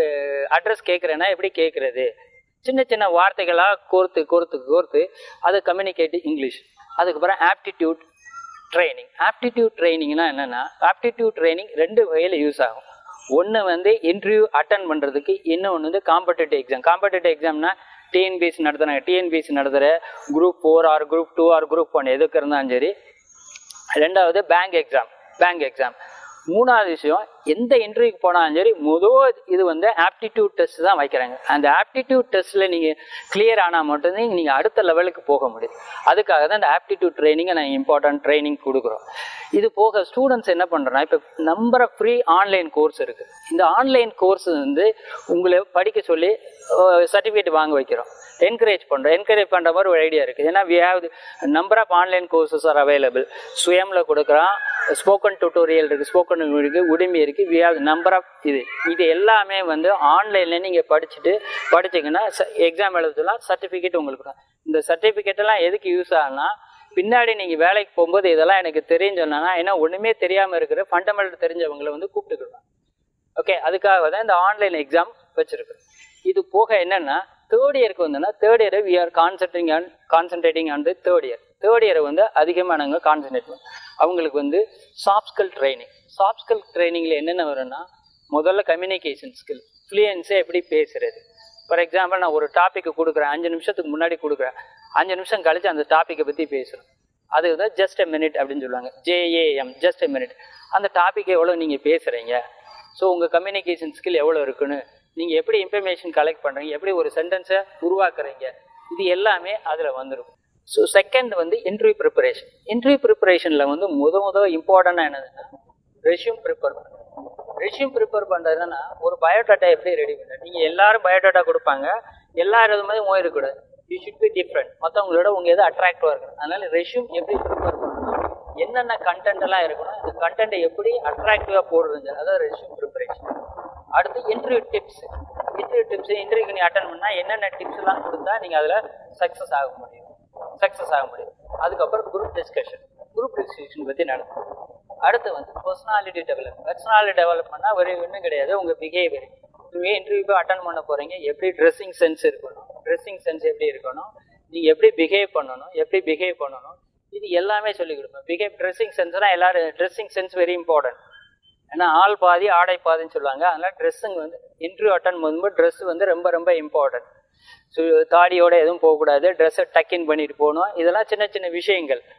அட்ரஸ் கேட்குறேன்னா எப்படி கேட்குறது, சின்ன சின்ன வார்த்தைகளாக கோர்த்து கோர்த்து கோர்த்து அது கம்யூனிகேட்டிவ் இங்கிலீஷ். அதுக்கப்புறம் ஆப்டிடியூட் ட்ரைனிங். ஆப்டிடியூட் ட்ரைனிங்னா என்னென்னா ஆப்டிடியூட் ட்ரைனிங் ரெண்டு வகையில் யூஸ் ஆகும். ஒன்று வந்து இன்டர்வியூ அட்டன் பண்ணுறதுக்கு, இன்னொன்று வந்து காம்படிட்டிவ் எக்ஸாம். காம்படிட்டிவ் எக்ஸாம்னா டிஎன்பிஎஸ்சி நடத்துகிறாங்க, டிஎன்பிஎஸ்சி நடத்துகிற group four or group two or group one எதுக்கு இருந்தாலும் சரி. ரெண்டாவது பேங்க் எக்ஸாம், பேங்க் எக்ஸாம். மூணாவது விஷயம், எந்த இன்டர்வியூக்கு போனாலும் சரி முதல் இது வந்து ஆப்டிடியூட் டெஸ்ட் தான் வைக்கிறாங்க. அந்த ஆப்டிடியூட் டெஸ்ட்டில் நீங்கள் கிளியர் ஆனால் மட்டும்தான் நீங்கள் அடுத்த லெவலுக்கு போக முடியும். அதுக்காக தான் இந்த ஆப்டிடியூட் ட்ரைனிங்கை நாங்கள் இம்பார்ட்டன்ட் ட்ரைனிங் கொடுக்குறோம். இது போக ஸ்டூடெண்ட்ஸ் என்ன பண்ணுறோன்னா இப்போ number of free online course இருக்குது. இந்த ஆன்லைன் கோர்ஸ் வந்து உங்களை படிக்க சொல்லி சர்டிஃபிகேட் வாங்க வைக்கிறோம், என்கரேஜ் பண்ணுறோம். என்கரேஜ் பண்ணுற மாதிரி ஒரு ஐடியா இருக்குது. ஏன்னா we have number of online courses are available. சுயமில் கொடுக்குறோம், ஸ்போக்கன் டியூட்டோரியல் இருக்குது, ஸ்போக்கன் இருக்குது, உடுமி இருக்குது. வி ஹேவ் நம்பர் ஆஃப் இது இது எல்லாமே வந்து ஆன்லைனில் நீங்கள் படிச்சுட்டு படிச்சிங்கன்னா எக்ஸாம் எழுதலாம், சர்டிஃபிகேட் உங்களுக்கு. இந்த சர்டிஃபிகேட்டெல்லாம் எதுக்கு யூஸ் ஆகுனா பின்னாடி நீங்கள் வேலைக்கு போகும்போது இதெல்லாம் எனக்கு தெரியும் சொன்னா, ஏன்னா ஒன்றுமே தெரியாமல் இருக்கிற ஃபண்டமெண்டல் தெரிஞ்சவங்களை வந்து கூப்பிட்டுக்கலாம். ஓகே, அதுக்காக தான் இந்த ஆன்லைன் எக்ஸாம் வச்சுருக்கு. இது போக என்னென்னா தேர்ட் இயருக்கு வந்துன்னா third year we are concentrating on concentrating on the third year. Third இயரை வந்து அதிகமாக நாங்கள் கான்சென்ட்ரேட் பண்ணுவோம். அவங்களுக்கு வந்து soft skill training. Soft skill ட்ரைனிங்கில் என்னென்ன வரும்னா முதல்ல கம்யூனிகேஷன் ஸ்கில், ஃப்ளூயன்ஸே எப்படி பேசுறது. ஃபார் எக்ஸாம்பிள் நான் ஒரு டாப்பிக்கு கொடுக்குறேன், அஞ்சு நிமிஷத்துக்கு முன்னாடி கொடுக்குறேன், அஞ்சு நிமிஷம் கழிச்சு அந்த டாப்பிக்கை பற்றி பேசுகிறோம். அது வந்து ஜஸ்ட் எ மினிட் அப்படின்னு சொல்லுவாங்க, ஜேஏஎம், ஜஸ்ட் எ மினிட். அந்த டாப்பிக்கை எவ்வளோ நீங்கள் பேசுகிறீங்க, ஸோ உங்கள் கம்யூனிகேஷன் ஸ்கில் எவ்வளோ இருக்குன்னு, நீங்கள் எப்படி இன்ஃபர்மேஷன் கலெக்ட் பண்ணுறீங்க, எப்படி ஒரு சென்டென்ஸை உருவாக்குறீங்க, இது எல்லாமே அதில் வந்துடும். ஸோ செகண்ட் வந்து இன்டர்வியூ ப்ரிப்பரேஷன். இன்டர்வியூ ப்ரிப்பரேஷனில் வந்து முத முத இம்பார்ட்டண்டாக என்னதுன்னா ரெஷ்யூம் ப்ரிப்பேர் பண்ணுறது. ரெஷ்யூம் ப்ரிப்பேர் பண்ணுறதுன்னா ஒரு பயோடாட்டா எப்படி ரெடி பண்ணுறது. நீங்கள் எல்லாரும் பயோடாட்டா கொடுப்பாங்க, எல்லாரும் மாதிரி மோய் இருக்கக்கூடாது. யூ ஷுட் பி டிஃப்ரெண்ட், மற்றவங்களோட உங்கள் எது அட்ராக்டிவாக இருக்கணும். அதனால ரெஷ்யூம் எப்படி ப்ரிப்பேர் பண்ணணும், என்னென்ன கண்டென்ட் எல்லாம் இருக்கணும், இந்த கண்டென்ட்டை எப்படி அட்ராக்டிவாக போடுறது, அதாவது ரெஷ்யூம் ப்ரிப்பரேஷன். அடுத்து இன்டர்வியூ டிப்ஸ். இன்டர்வியூ டிப்ஸ், இன்டர்வியூக்கு நீ அட்டன் பண்ணால் என்னென்ன டிப்ஸ் எல்லாம் கொடுத்தா நீங்கள் அதில் சக்ஸஸ் ஆக முடியும் சக்ஸஸ் ஆக முடியும் அதுக்கப்புறம் குரூப் டிஸ்கஷன், குரூப் டிஸ்கஷன் பற்றி நடக்கும். அடுத்து வந்து பர்சனாலிட்டி டெவலப். பர்சனாலிட்டி டெவலப்மெண்ட்னா ஒரு இன்னும் கிடையாது, உங்கள் பிஹேவியர். நீங்கள் இன்டர்வியூ அட்டன் பண்ண போகிறீங்க, எப்படி ட்ரெஸ்ஸிங் சென்ஸ் இருக்கணும், ட்ரெஸ்ஸிங் சென்ஸ் எப்படி இருக்கணும், நீங்கள் எப்படி பிஹேவ் பண்ணணும், எப்படி பிஹேவ் பண்ணணும், இது எல்லாமே சொல்லிக் கொடுப்பேன். பிஹேவ் ட்ரெஸ்ஸிங் சென்ஸ்னால் எல்லாரும் ட்ரெஸ்ஸிங் சென்ஸ் வெரி இம்பார்ட்டன்ட். ஏன்னா ஆள் பாதி ஆடை பாதின்னு சொல்லுவாங்க. அதனால் ட்ரெஸ்ஸுங்க வந்து இன்டர்வியூ அட்டன் பண்ணும்போது ட்ரெஸ் வந்து ரொம்ப ரொம்ப இம்பார்ட்டன்ட். ஸோ தாடியோட எதுவும் போகக்கூடாது, ட்ரெஸ்ஸை டக்கின் பண்ணிட்டு போகணும். இதெல்லாம் சின்ன சின்ன விஷயங்கள்.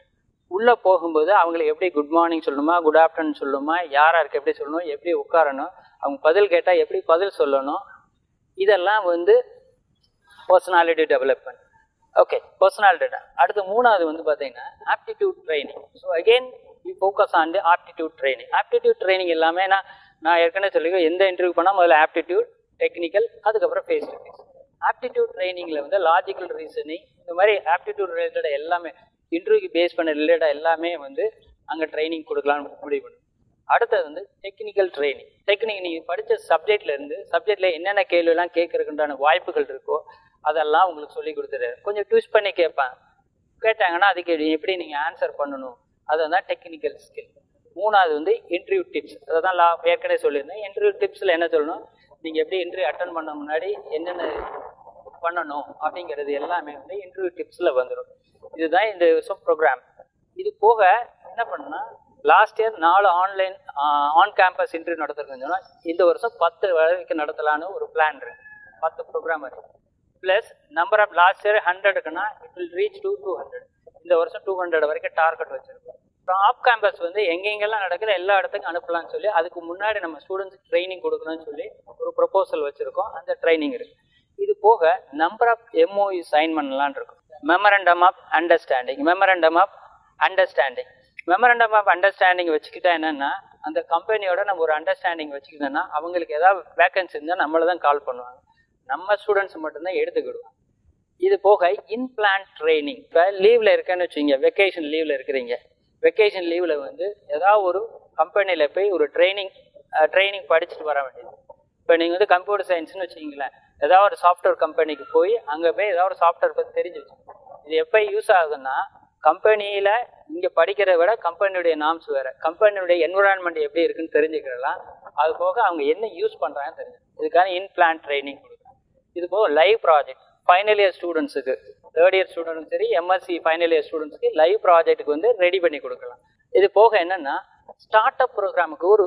உள்ளே போகும்போது அவங்களுக்கு எப்படி குட் மார்னிங் சொல்லணுமா, குட் ஆஃப்டர்நூன் சொல்லணுமா, யார் யாருக்கு எப்படி சொல்லணும், எப்படி உட்காரணும், அவங்க பதில் கேட்டால் எப்படி பதில் சொல்லணும், இதெல்லாம் வந்து பர்சனாலிட்டி டெவலப்மெண்ட். Okay, personality. அடுத்து மூணாவது வந்து பார்த்தீங்கன்னா aptitude training. So again we focus on the aptitude training. Aptitude training எல்லாமே நான் நான் ஏற்கனவே சொல்லிக்கோ, எந்த இன்டர்வியூ பண்ணால் முதல்ல ஆப்டிடியூட், டெக்னிக்கல், அதுக்கப்புறம் ஃபேஸ் டு ஃபேஸ். ஆப்டிடியூட் ட்ரைனிங்கில் வந்து லாஜிக்கல் ரீசனிங், இந்த மாதிரி ஆப்டிடியூட் ரிலேட்டட் எல்லாமே இன்டர்வியூக்கு பேஸ் பண்ண ரிலேட்டட் எல்லாமே வந்து அங்கே ட்ரைனிங் கொடுக்கலான்னு முடிவு பண்ணும். அடுத்தது வந்து டெக்னிக்கல் ட்ரைனிங். டெக்னிக் நீங்கள் படித்த சப்ஜெக்ட்லேருந்து சப்ஜெக்டில் என்னென்ன கேள்வியெல்லாம் கேட்கறதுக்குண்டான வாய்ப்புகள் இருக்கோ அதெல்லாம் உங்களுக்கு சொல்லி கொடுத்துரு. கொஞ்சம் ட்விஸ்ட் பண்ணி கேட்பாங்க, கேட்டாங்கன்னா அதுக்கு எப்படி நீங்கள் ஆன்சர் பண்ணணும், அதுதான் டெக்னிக்கல் ஸ்கில். மூணாவது வந்து இன்டர்வியூ டிப்ஸ். அதை தான் லா ஏற்கனவே சொல்லியிருந்தேன். இன்டர்வியூ டிப்ஸில் என்ன சொல்லணும், நீங்கள் எப்படி இன்டர்வியூ அட்டன் பண்ண முன்னாடி என்னென்ன பண்ணணும் அப்படிங்கிறது எல்லாமே வந்து இன்டர்வியூ டிப்ஸில் வந்துடும். இதுதான் இந்த வருஷம் ப்ரோக்ராம். இது போக என்ன பண்ணணும்னா, லாஸ்ட் இயர் நாலு ஆன்லைன் ஆன் கேம்பஸ் இன்டர்வியூ நடத்துறதுன்னு இந்த வருஷம் பத்து வரைக்கும் நடத்தலான்னு ஒரு பிளான் இருக்கு. பத்து ப்ரோக்ராம் இருக்கு. Plus number of last year ஹண்ட்ரடுக்குன்னா it will reach to two hundred இந்த வருஷம் டூ ஹண்ட்ரட் வரைக்கும் டார்கெட் வச்சிருக்கோம். அப்புறம் ஆப் கேம்பஸ் வந்து எங்கெங்கெல்லாம் நடக்குது எல்லா இடத்துக்கும் அனுப்பலாம்னு சொல்லி அதுக்கு முன்னாடி நம்ம ஸ்டூடெண்ட்ஸ் ட்ரைனிங் கொடுக்கணும்னு சொல்லி ஒரு ப்ரொபோசல் வச்சிருக்கோம். அந்த ட்ரைனிங் இருக்கு. இது போக நம்பர் ஆஃப் எம்ஓயு சைன் பண்ணலான் இருக்கும். Memorandum of understanding memorandum of understanding memorandum of understanding வச்சுக்கிட்டா என்னன்னா, அந்த கம்பெனியோட நம்ம ஒரு அண்டர்ஸ்டாண்டிங் வச்சுக்கிட்டோம்னா அவங்களுக்கு ஏதாவது வேகன்சி இருந்தால் நம்மளை தான் கால் பண்ணுவாங்க. நம்ம ஸ்டூடெண்ட்ஸ் மட்டும்தான் எடுத்துக்கிடுவோம். இது போக இன்பிளான் ட்ரைனிங். இப்போ லீவில் இருக்கேன்னு வச்சுங்க, வெக்கேஷன் லீவில் இருக்கிறீங்க, வெக்கேஷன் லீவில் வந்து ஏதாவது ஒரு கம்பெனியில் போய் ஒரு ட்ரைனிங் ட்ரைனிங் படிச்சுட்டு வர வேண்டியது. இப்போ நீங்கள் வந்து கம்ப்யூட்டர் சயின்ஸ்னு வச்சுக்கிங்களேன், ஏதாவது ஒரு சாஃப்ட்வேர் கம்பெனிக்கு போய் அங்கே போய் ஏதாவது ஒரு சாஃப்ட்வேர் பற்றி தெரிஞ்சு வச்சுக்கோங்க. இது எப்போ யூஸ் ஆகுதுன்னா, கம்பெனியில் இங்கே படிக்கிறத விட கம்பெனியுடைய நாம்ஸ் வேறு, கம்பெனியுடைய என்விரான்மெண்ட் எப்படி இருக்குன்னு தெரிஞ்சுக்கிறலாம். அது போக அவங்க என்ன யூஸ் பண்ணுறாங்கன்னு தெரிஞ்சு இதுக்கான இன்பிளான் ட்ரைனிங் கொடுக்கும். இது போக லைவ் ப்ராஜெக்ட் ஃபைனல் இயர் ஸ்டூடெண்ட்ஸுக்கு, தேர்ட் இயர் ஸ்டூடெண்ட்ஸ் சரி, எம்எஸ்சி ஃபைனல் இயர் ஸ்டூடெண்ட்ஸ்க்கு லைவ் ப்ராஜெக்ட்டுக்கு வந்து ரெடி பண்ணி கொடுக்கலாம். இது போக என்னென்னா, ஸ்டார்ட் அப் ப்ரோக்ராமுக்கு ஒரு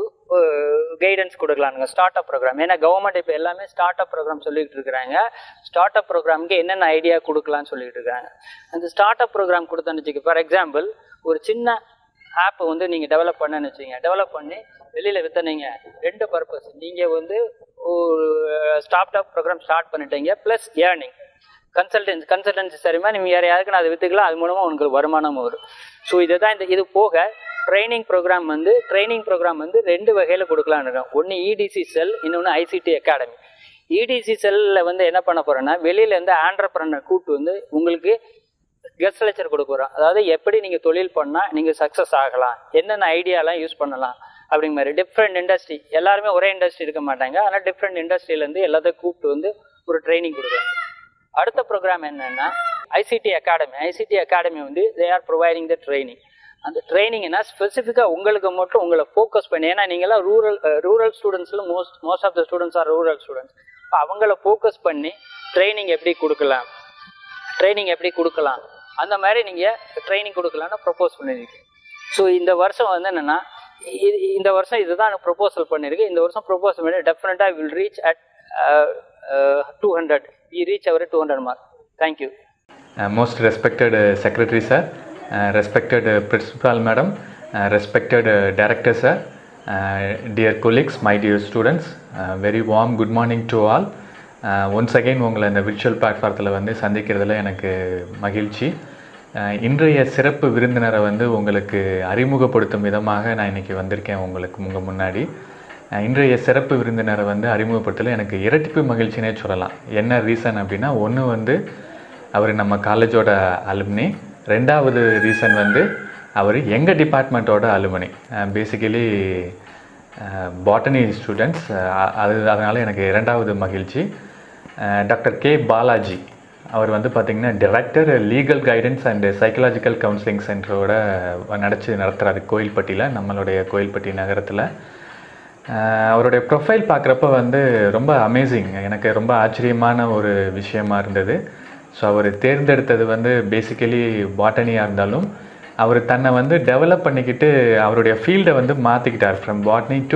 கைடன்ஸ் கொடுக்கலானுங்க. ஸ்டார்ட் அப் ப்ரோக்ராம், ஏன்னா கவர்மெண்ட் இப்போ எல்லாமே ஸ்டார்ட் அப் ப்ரோக்ராம் சொல்லிகிட்டு இருக்கிறாங்க. ஸ்டார்ட் அப் ப்ரோக்ராமுக்கு என்னென்ன ஐடியா கொடுக்கலான்னு சொல்லிட்டு இருக்காங்க. அந்த ஸ்டார்ட் அப் ப்ரோக்ராம் கொடுத்தோன்னு வச்சுக்க, ஃபார் எக்ஸாம்பிள் ஒரு சின்ன ஆப்பை வந்து நீங்கள் டெவலப் பண்ணன்னு வச்சுங்க, டெவலப் பண்ணி வெளியில் வித்தனீங்க. ரெண்டு பர்பஸ், நீங்கள் வந்து ஒரு ஸ்டார்ட் அப் ப்ரோக்ராம் ஸ்டார்ட் பண்ணிட்டீங்க, ப்ளஸ் ஏர்னிங், கன்சல்டன்சி கன்சல்டன்சி சரிமா நீங்கள் யார் யாருக்கு அதை விற்றுக்கலாம், அது மூலமாக உங்களுக்கு வருமானம் வரும். ஸோ இதை தான் இந்த இது போக ட்ரைனிங் ப்ரோக்ராம் வந்து ட்ரைனிங் ப்ரோக்ராம் வந்து ரெண்டு வகையில் கொடுக்கலான்னு இருக்கோம். ஒன்று இடிசி செல், இன்னொன்று ஐசிடி அகாடமி. இடிசி செல்லில் வந்து என்ன பண்ண போகிறோன்னா, வெளியிலேருந்து ஆண்டர்பிரனர் கூட்டு வந்து உங்களுக்கு கெஸ்ட் லெக்சர் கொடுக்க போகிறோம். அதாவது எப்படி நீங்கள் தொழில் பண்ணால் நீங்கள் சக்ஸஸ் ஆகலாம், என்னென்ன ஐடியாலாம் யூஸ் பண்ணலாம் அப்படிங்கிற மாதிரி. டிஃப்ரெண்ட் இண்டஸ்ட்ரி, எல்லாருமே ஒரே இண்டஸ்ட்ரி இருக்க மாட்டாங்க, ஆனால் டிஃப்ரெண்ட் இண்டஸ்ட்ரியிலேருந்து எல்லாத்தையும் கூப்பிட்டு வந்து ஒரு ட்ரைனிங் கொடுக்குறாங்க. அடுத்த ப்ரோக்ராம் என்னென்னா ஐசிடி அகாடமி. ஐசிடி அகாடமி வந்து they are providing the training. அந்த ட்ரைனிங்னா ஸ்பெசிஃபிக்காக உங்களுக்கு மட்டும் உங்களை ஃபோக்கஸ் பண்ணி, ஏன்னா நீங்களாம் ரூரல் ரூரல் ஸ்டூடெண்ட்ஸில் most most of the students are rural students. இப்போ அவங்கள ஃபோக்கஸ் பண்ணி ட்ரைனிங் எப்படி கொடுக்கலாம் ட்ரைனிங் எப்படி கொடுக்கலாம் அந்த மாதிரி நீங்கள் ட்ரைனிங் கொடுக்கலான்னு ப்ரொப்போஸ் பண்ணியிருக்கீங்க. ஸோ இந்த வருஷம் வந்து என்னென்னா, இது இந்த வருஷம் இதுதான் ப்ரொப்போசல் பண்ணியிருக்கு. இந்த வருஷம் ப்ரொப்போசல் பண்ணி டெஃபினட்டாக will reach at two hundred we reach our two hundred mark. Thank you. Most respected secretary sir, Uh, respected uh, principal madam, uh, respected uh, director sir, uh, dear colleagues, my dear students, uh, very warm good morning to all. uh, once again உங்களை இந்த virtual platformத்தில் வந்து சந்திக்கிறதுல எனக்கு மகிழ்ச்சி. uh, இன்றைய சிறப்பு விருந்தினரை வந்து உங்களுக்கு அறிமுகப்படுத்தும் விதமாக நான் இன்றைக்கி வந்திருக்கேன் உங்களுக்கு உங்கள் முன்னாடி. uh, இன்றைய சிறப்பு விருந்தினரை வந்து அறிமுகப்படுத்தல எனக்கு இரட்டிப்பு மகிழ்ச்சினே சொல்லலாம். என்ன ரீசன் அப்படின்னா, ஒன்று வந்து அவர் நம்ம காலேஜோட அலுமினி, ரெண்டாவது ரீசன் வந்து அவர் எங்கள் டிபார்ட்மெண்ட்டோட அலுமினி, பேசிக்கலி பாட்டனி ஸ்டூடெண்ட்ஸ். அது அதனால் எனக்கு இரண்டாவது மகிழ்ச்சி. டாக்டர் கே பாலாஜி அவர் வந்து பார்த்திங்கன்னா director legal guidance and psychological counselling சென்டரோட நடச்சி நடத்துகிறாரு கோயில்பட்டியில், நம்மளுடைய கோயில்பட்டி நகரத்தில். அவருடைய ப்ரொஃபைல் பார்க்குறப்ப வந்து ரொம்ப அமேசிங், எனக்கு ரொம்ப ஆச்சரியமான ஒரு விஷயமா இருந்தது. ஸோ அவர் தேர்ந்தெடுத்தது வந்து பேசிக்கலி பாட்டனியாக இருந்தாலும் அவர் தன்னை வந்து டெவலப் பண்ணிக்கிட்டு அவருடைய ஃபீல்டை வந்து மாற்றிக்கிட்டார். ஃப்ரம் பாட்னி டு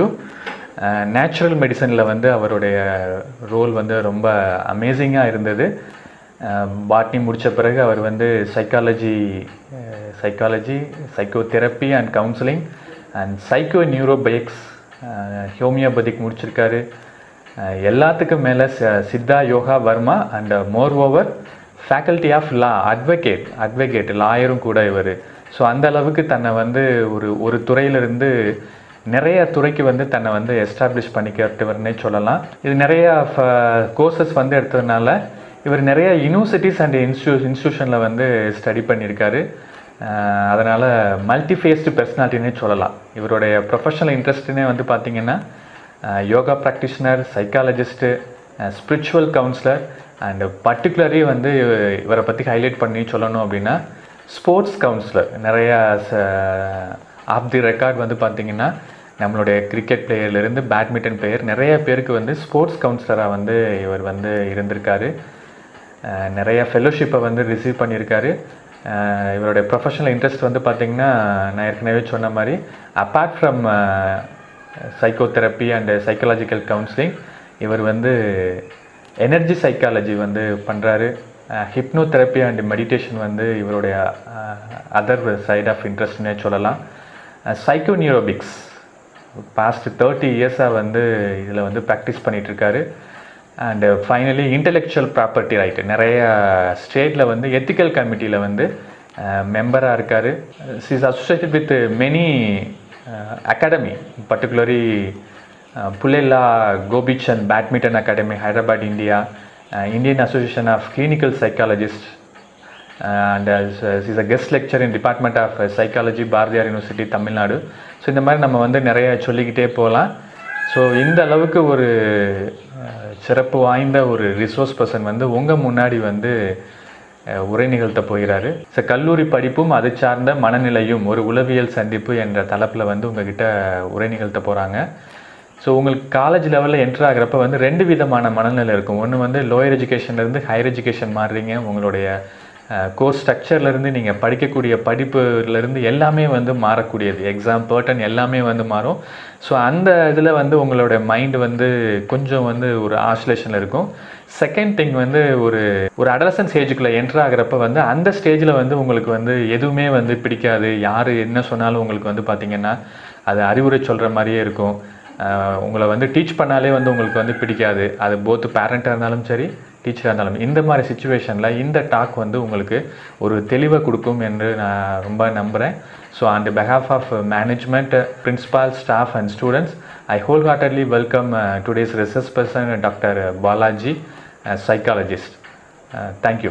நேச்சுரல் மெடிசனில் வந்து அவருடைய ரோல் வந்து ரொம்ப அமேசிங்காக இருந்தது. பாட்னி முடித்த பிறகு அவர் வந்து psychology psychology psychotherapy and counselling and psycho neurobics homeopathic முடிச்சிருக்காரு. எல்லாத்துக்கும் மேலே Siddha yoga Varma and more over faculty of law advocate advocate லாயரும் கூட இவர். ஸோ அந்த அளவுக்கு தன்னை வந்து ஒரு ஒரு துறையிலிருந்து நிறைய துறைக்கு வந்து தன்னை வந்து எஸ்டாப்ளிஷ் பண்ணிக்கிறவர்னே சொல்லலாம். இது நிறையா கோர்சஸ் வந்து எடுத்ததுனால இவர் நிறைய யூனிவர்சிட்டிஸ் அண்ட் இன்ஸ்டியூ இன்ஸ்டியூஷனில் வந்து ஸ்டடி பண்ணியிருக்காரு. அதனால் மல்டிஃபேஸ்டு பர்சனாலிட்டினே சொல்லலாம். இவருடைய ப்ரொஃபஷனல் இன்ட்ரெஸ்ட்டுனே வந்து பார்த்திங்கன்னா yoga practitioner, psychologist, spiritual counsellor and particularly வந்து இவரை பற்றி ஹைலைட் பண்ணி சொல்லணும் அப்படின்னா ஸ்போர்ட்ஸ் கவுன்சிலர். நிறையா ஆஃப் தி ரெக்கார்ட் வந்து பார்த்திங்கன்னா நம்மளுடைய கிரிக்கெட் பிளேயர்லேருந்து பேட்மிண்டன் பிளேயர் நிறைய பேருக்கு வந்து ஸ்போர்ட்ஸ் கவுன்சிலராக வந்து இவர் வந்து இருந்திருக்காரு. நிறைய ஃபெலோஷிப்பை வந்து ரிசீவ் பண்ணியிருக்காரு. இவருடைய ப்ரொஃபஷனல் இன்ட்ரெஸ்ட் வந்து பார்த்திங்கன்னா நான் ஏற்கனவே சொன்ன மாதிரி apart from psychotherapy and psychological counselling இவர் வந்து எனர்ஜி சைக்காலஜி வந்து பண்ணுறாரு. ஹிப்னோதெரப்பி அண்ட் மெடிடேஷன் வந்து இவருடைய அதர் சைட் ஆஃப் இன்ட்ரெஸ்ட்னே சொல்லலாம். சைக்கோ நியூரோபிக்ஸ் பாஸ்ட் தேர்ட்டி இயர்ஸாக வந்து இதில் வந்து ப்ராக்டிஸ் பண்ணிகிட்ருக்காரு. And finally intellectual property right நிறைய ஸ்டேட்டில் வந்து எத்திக்கல் கமிட்டியில் வந்து மெம்பராக இருக்கார். Is associated with many academy, particularly Pullela Gopichand badminton academy Hyderabad India, Indian association of clinical psychologist and is a guest lecture in department of psychology Bharathiar university Tamil Nadu. So இந்த மாதிரி நம்ம வந்து நிறைய சொல்லிக்கிட்டே போகலாம். ஸோ இந்த அளவுக்கு ஒரு சிறப்பு வாய்ந்த ஒரு ரிசோர்ஸ் பர்சன் வந்து உங்கள் முன்னாடி வந்து உரை நிகழ்த்த போகிறாரு. ஸோ கல்லூரி படிப்பும் அது சார்ந்த மனநிலையும் ஒரு உளவியல் சந்திப்பு என்ற தலைப்பில் வந்து உங்ககிட்ட உரை நிகழ்த்த போகிறாங்க. ஸோ உங்களுக்கு காலேஜ் லெவலில் என்ட்ரு ஆகிறப்ப வந்து ரெண்டு விதமான மனநிலை இருக்கும். ஒன்று வந்து லோயர் எஜுகேஷன்லேருந்து ஹையர் எஜுகேஷன் மாறுறீங்க. உங்களுடைய கோர்ஸ் ஸ்ட்ரக்சர்லேருந்து நீங்கள் படிக்கக்கூடிய படிப்புலேருந்து எல்லாமே வந்து மாறக்கூடியது. எக்ஸாம் பேட்டர்ன் எல்லாமே வந்து மாறும். ஸோ அந்த இதில் வந்து உங்களோட மைண்டு வந்து கொஞ்சம் வந்து ஒரு ஆசிலேஷனில் இருக்கும். செகண்ட் திங் வந்து ஒரு ஒரு அடலசன்ஸ் ஸ்டேஜுக்குள்ளே என்ட்ரு ஆகிறப்ப வந்து அந்த ஸ்டேஜில் வந்து உங்களுக்கு வந்து எதுவுமே வந்து பிடிக்காது. யார் என்ன சொன்னாலும் உங்களுக்கு வந்து பார்த்திங்கன்னா அது அறிவுரை சொல்கிற மாதிரியே இருக்கும். உங்களை வந்து டீச் பண்ணாலே வந்து உங்களுக்கு வந்து பிடிக்காது. அது போத் பேரண்ட்டாக இருந்தாலும் சரி டீச்சராக இருந்தாலும். இந்த மாதிரி சுச்சுவேஷனில் இந்த டாக் வந்து உங்களுக்கு ஒரு தெளிவை கொடுக்கும் என்று நான் ரொம்ப நம்புகிறேன். So on the behalf of management, principal, staff and students, I wholeheartedly welcome today's research person doctor Balaji, psychologist. Thank you.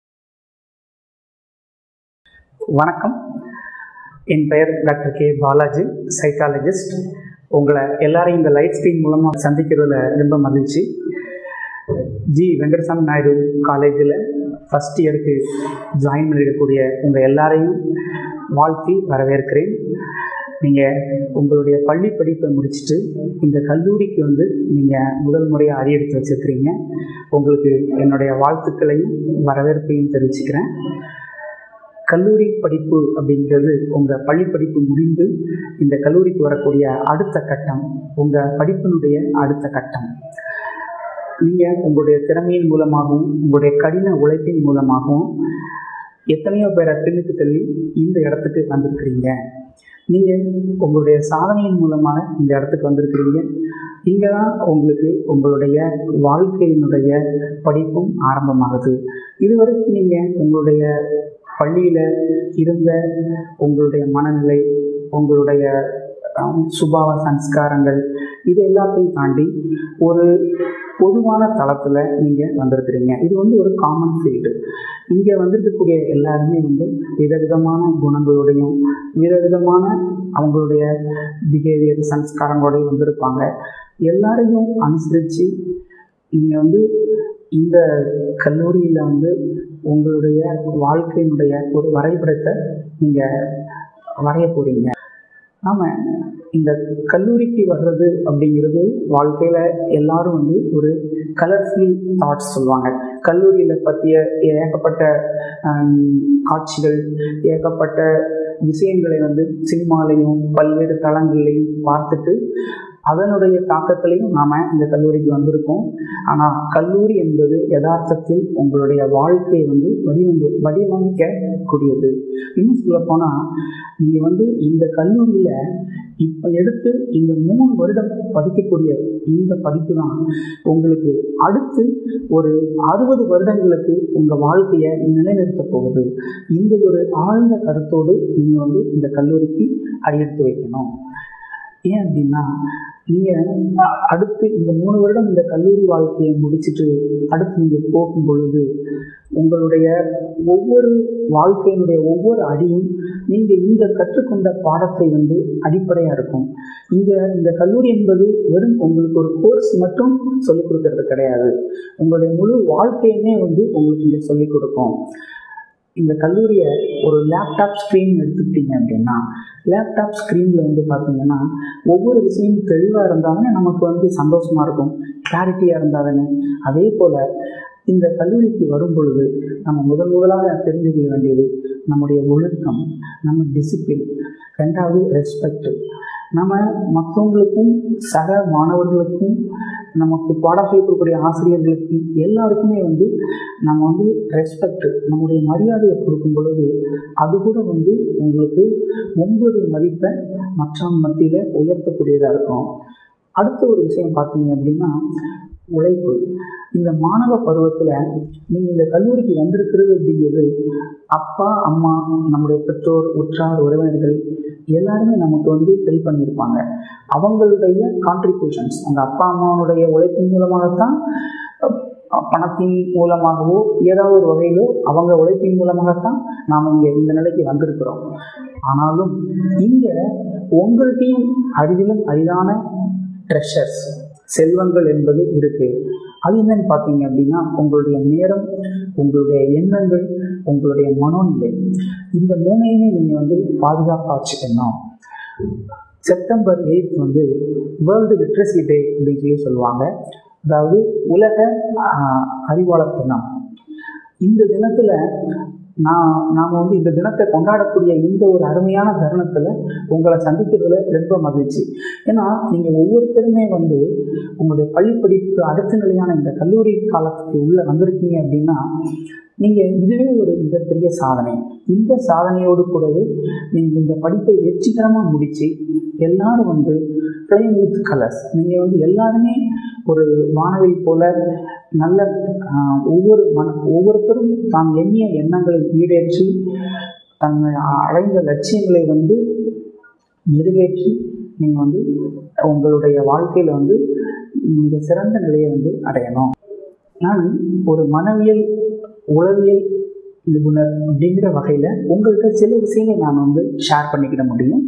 வணக்கம், என் பெயர் டாக்டர் கே பாலாஜி, சைக்காலஜிஸ்ட். உங்களை எல்லாரையும் இந்த லைவ் ஸ்ட்ரீம் மூலமாக சந்திக்கிறதுல ரொம்ப மகிழ்ச்சி. ஜி வெங்கடசாமி நாயுடு காலேஜில் ஃபஸ்ட் இயருக்கு ஜாயின் பண்ணியிருக்கக்கூடிய உங்கள் எல்லாரையும் வாழ்த்தி வரவேற்கிறேன். நீங்கள் உங்களுடைய பள்ளி படிப்பை முடிச்சுட்டு இந்த கல்லூரிக்கு வந்து நீங்கள் முதல் முறையாக அடியெடுத்து வச்சுருக்கிறீங்க. உங்களுக்கு என்னுடைய வாழ்த்துக்களையும் வரவேற்பையும் தெரிவிச்சுக்கிறேன். கல்லூரி படிப்பு அப்படிங்கிறது உங்கள் பள்ளி படிப்பு முடிந்து இந்த கல்லூரிக்கு வரக்கூடிய அடுத்த கட்டம், உங்கள் படிப்பினுடைய அடுத்த கட்டம். நீங்கள் உங்களுடைய திறமையின் மூலமாகவும் உங்களுடைய கடின உழைப்பின் மூலமாகவும் எத்தனையோ பேரை பின்னுக்கு தள்ளி இந்த இடத்துக்கு வந்திருக்கிறீங்க. நீங்கள் உங்களுடைய சாதனையின் மூலமாக இந்த இடத்துக்கு வந்திருக்கிறீங்க. இங்கே தான் உங்களுக்கு உங்களுடைய வாழ்க்கையினுடைய படிப்பும் ஆரம்பமாகுது. இதுவரைக்கும் நீங்கள் உங்களுடைய பள்ளியில் இருந்த உங்களுடைய மனநிலை, உங்களுடைய சுபாவ சம்ஸ்காரங்கள், இது எல்லாத்தையும் தாண்டி ஒரு பொதுவான தளத்தில் நீங்கள் வந்திருக்கிறீங்க. இது வந்து ஒரு காமன் ஃபீல்டு. இங்கே வந்திருக்கக்கூடிய எல்லாருமே வந்து விதவிதமான குணங்களோடையும் விதவிதமான அவங்களுடைய பிஹேவியர் சம்ஸ்காரங்களோடையும் வந்திருப்பாங்க. எல்லாரையும் அனுசரித்து நீங்கள் வந்து இந்த கல்லூரியில் வந்து உங்களுடைய வாழ்க்கையினுடைய ஒரு வரைபடத்தை நீங்கள் வரைய போகிறீங்க. நாம் இந்த கல்லூரிக்கு வர்றது அப்படிங்கிறது வாழ்க்கையில் எல்லாரும் வந்து ஒரு கலர்ஃபுல் தாட்ஸ் சொல்லுவாங்க. கல்லூரியில் பற்றிய ஏகப்பட்ட காட்சிகள், ஏகப்பட்ட விஷயங்களை வந்து சினிமாலையும் பல்வேறு தளங்கள்லையும் பார்த்துட்டு அதனுடைய தாக்கத்திலையும் நாம் இந்த கல்லூரிக்கு வந்திருக்கோம். ஆனால் கல்லூரி என்பது யதார்த்தத்தில் உங்களுடைய வாழ்க்கையை வந்து வடிவமை வடிவமைக்கக்கூடியது. இன்னும் சொல்லப்போனால் நீங்கள் வந்து இந்த கல்லூரியில் இப்போ எடுத்து இந்த மூணு வருடம் படிக்கக்கூடிய இந்த படிப்பு தான் உங்களுக்கு அடுத்து ஒரு அறுபது வருடங்களுக்கு உங்கள் வாழ்க்கையை நிலைநிறுத்த போகுது. இந்த ஒரு ஆழ்ந்த கருத்தோடு நீங்கள் வந்து இந்த கல்லூரிக்கு அடியெடுத்து வைக்கணும். ஏன் அப்படின்னா நீங்கள் அடுத்து இந்த மூணு வருடம் இந்த கல்லூரி வாழ்க்கையை முடிச்சுட்டு அடுத்து நீங்கள் போகும் பொழுது உங்களுடைய ஒவ்வொரு வாழ்க்கையினுடைய ஒவ்வொரு அடியும் நீங்கள் இந்த கற்றுக்கொண்ட பாடத்தை வந்து அடிப்படையாக இருக்கும். இங்கே இந்த கல்லூரி என்பது வெறும் உங்களுக்கு ஒரு கோர்ஸ் மட்டும் சொல்லிக் கொடுக்கறது கிடையாது. உங்களுடைய முழு வாழ்க்கையுமே வந்து உங்களுக்கு இங்கே சொல்லிக் கொடுக்கும். இந்த கல்லூரியை ஒரு லேப்டாப் ஸ்க்ரீன் எடுத்துக்கிட்டீங்க அப்படின்னா லேப்டாப் ஸ்க்ரீனில் வந்து பார்த்தீங்கன்னா ஒவ்வொரு விஷயமும் தெளிவாக இருந்தாலுமே நமக்கு வந்து சந்தோஷமாக இருக்கும், கிளாரிட்டியாக இருந்தாலுமே. அதே போல் இந்த கல்லூரிக்கு வரும் பொழுது நம்ம முதல் முதலாக தெரிந்து கொள்ள வேண்டியது நம்முடைய ஒழுக்கம், நம்ம டிசிப்ளின், ரெண்டாவது ரெஸ்பெக்ட். நம்ம மற்றவங்களுக்கும் சக மாணவர்களுக்கும் நமக்கு பாடம் செய்யக்கூடிய ஆசிரியர்களுக்கும் எல்லாருக்குமே வந்து நம்ம வந்து ரெஸ்பெக்ட், நம்முடைய மரியாதையை கொடுக்கும் பொழுது அது கூட வந்து உங்களுக்கு உங்களுடைய மதிப்பை மற்றவங்க மத்தியில் உயர்த்தக்கூடியதாக இருக்கும். அடுத்த ஒரு விஷயம் பார்த்தீங்க அப்படின்னா உழைப்பு. இந்த மாணவ பருவத்தில் நீங்கள் இந்த கல்லூரிக்கு வந்திருக்கிறது அப்படிங்கிறது அப்பா அம்மா நம்முடைய பெற்றோர் உற்றார் உறவினர்கள் எல்லாருமே நமக்கு வந்து ஹெல்ப் பண்ணியிருப்பாங்க. அவங்களுடைய கான்ட்ரிபியூஷன்ஸ் அந்த அப்பா அம்மாவுடைய உழைப்பின் மூலமாகத்தான் பணத்தின் மூலமாகவோ ஏதாவது ஒரு வகையிலோ அவங்க உழைப்பின் மூலமாகத்தான் நாம் இங்கே இந்த நிலைக்கு வந்திருக்கிறோம். ஆனாலும் இங்கே உங்கள்கிட்டையும் அரிதிலும் அரிதான ட்ரெஷர்ஸ் செல்வங்கள் என்பது இருக்குது. அது என்னன்னு பார்த்தீங்க அப்படின்னா உங்களுடைய நேரம், உங்களுடைய எண்ணங்கள், உங்களுடைய மனோநிலை, இந்த மூணையுமே நீங்கள் வந்து பாதுகாப்பாக வச்சுக்கணும். செப்டம்பர் எயித் வந்து வேர்ல்டு லிட்ரஸி டே அப்படின்னு சொல்லி சொல்லுவாங்க. அதாவது உலக அறிவாளர் தினம். இந்த தினத்தில் நான் நாம் வந்து இந்த தினத்தை கொண்டாடக்கூடிய இந்த ஒரு அருமையான தருணத்தில் உங்களை சந்திக்கிறதுல ரொம்ப மகிழ்ச்சி. ஏன்னா நீங்கள் ஒவ்வொருத்தருமே வந்து உங்களுடைய பள்ளிப்படிப்பு அடுத்த நிலையான இந்த கல்லூரி காலத்துக்கு உள்ளே வந்திருக்கீங்க அப்படின்னா நீங்கள் இதுவே ஒரு மிகப்பெரிய சாதனை. இந்த சாதனையோடு கூடவே நீங்கள் இந்த படிப்பை வெற்றிகரமாக முடித்து எல்லாரும் வந்து பிளேயிங் வித் கலர்ஸ், நீங்கள் வந்து எல்லாருமே ஒரு மாணவி போல நல்ல ஒவ்வொரு மன ஒவ்வொருத்தரும் தாம் எண்ணிய எண்ணங்களை ஈடேற்றி தன்னை அடைந்த லட்சியங்களை வந்து மெருகேற்றி நீங்கள் வந்து உங்களுடைய வாழ்க்கையில் வந்து மிக சிறந்த நிலையை வந்து அடையணும். நான் ஒரு மனவியல் உளவியல் நிபுணர் அப்படிங்கிற வகையில் உங்கள்கிட்ட சில விஷயங்கள் நான் வந்து ஷேர் பண்ணிக்கிட முடியும்.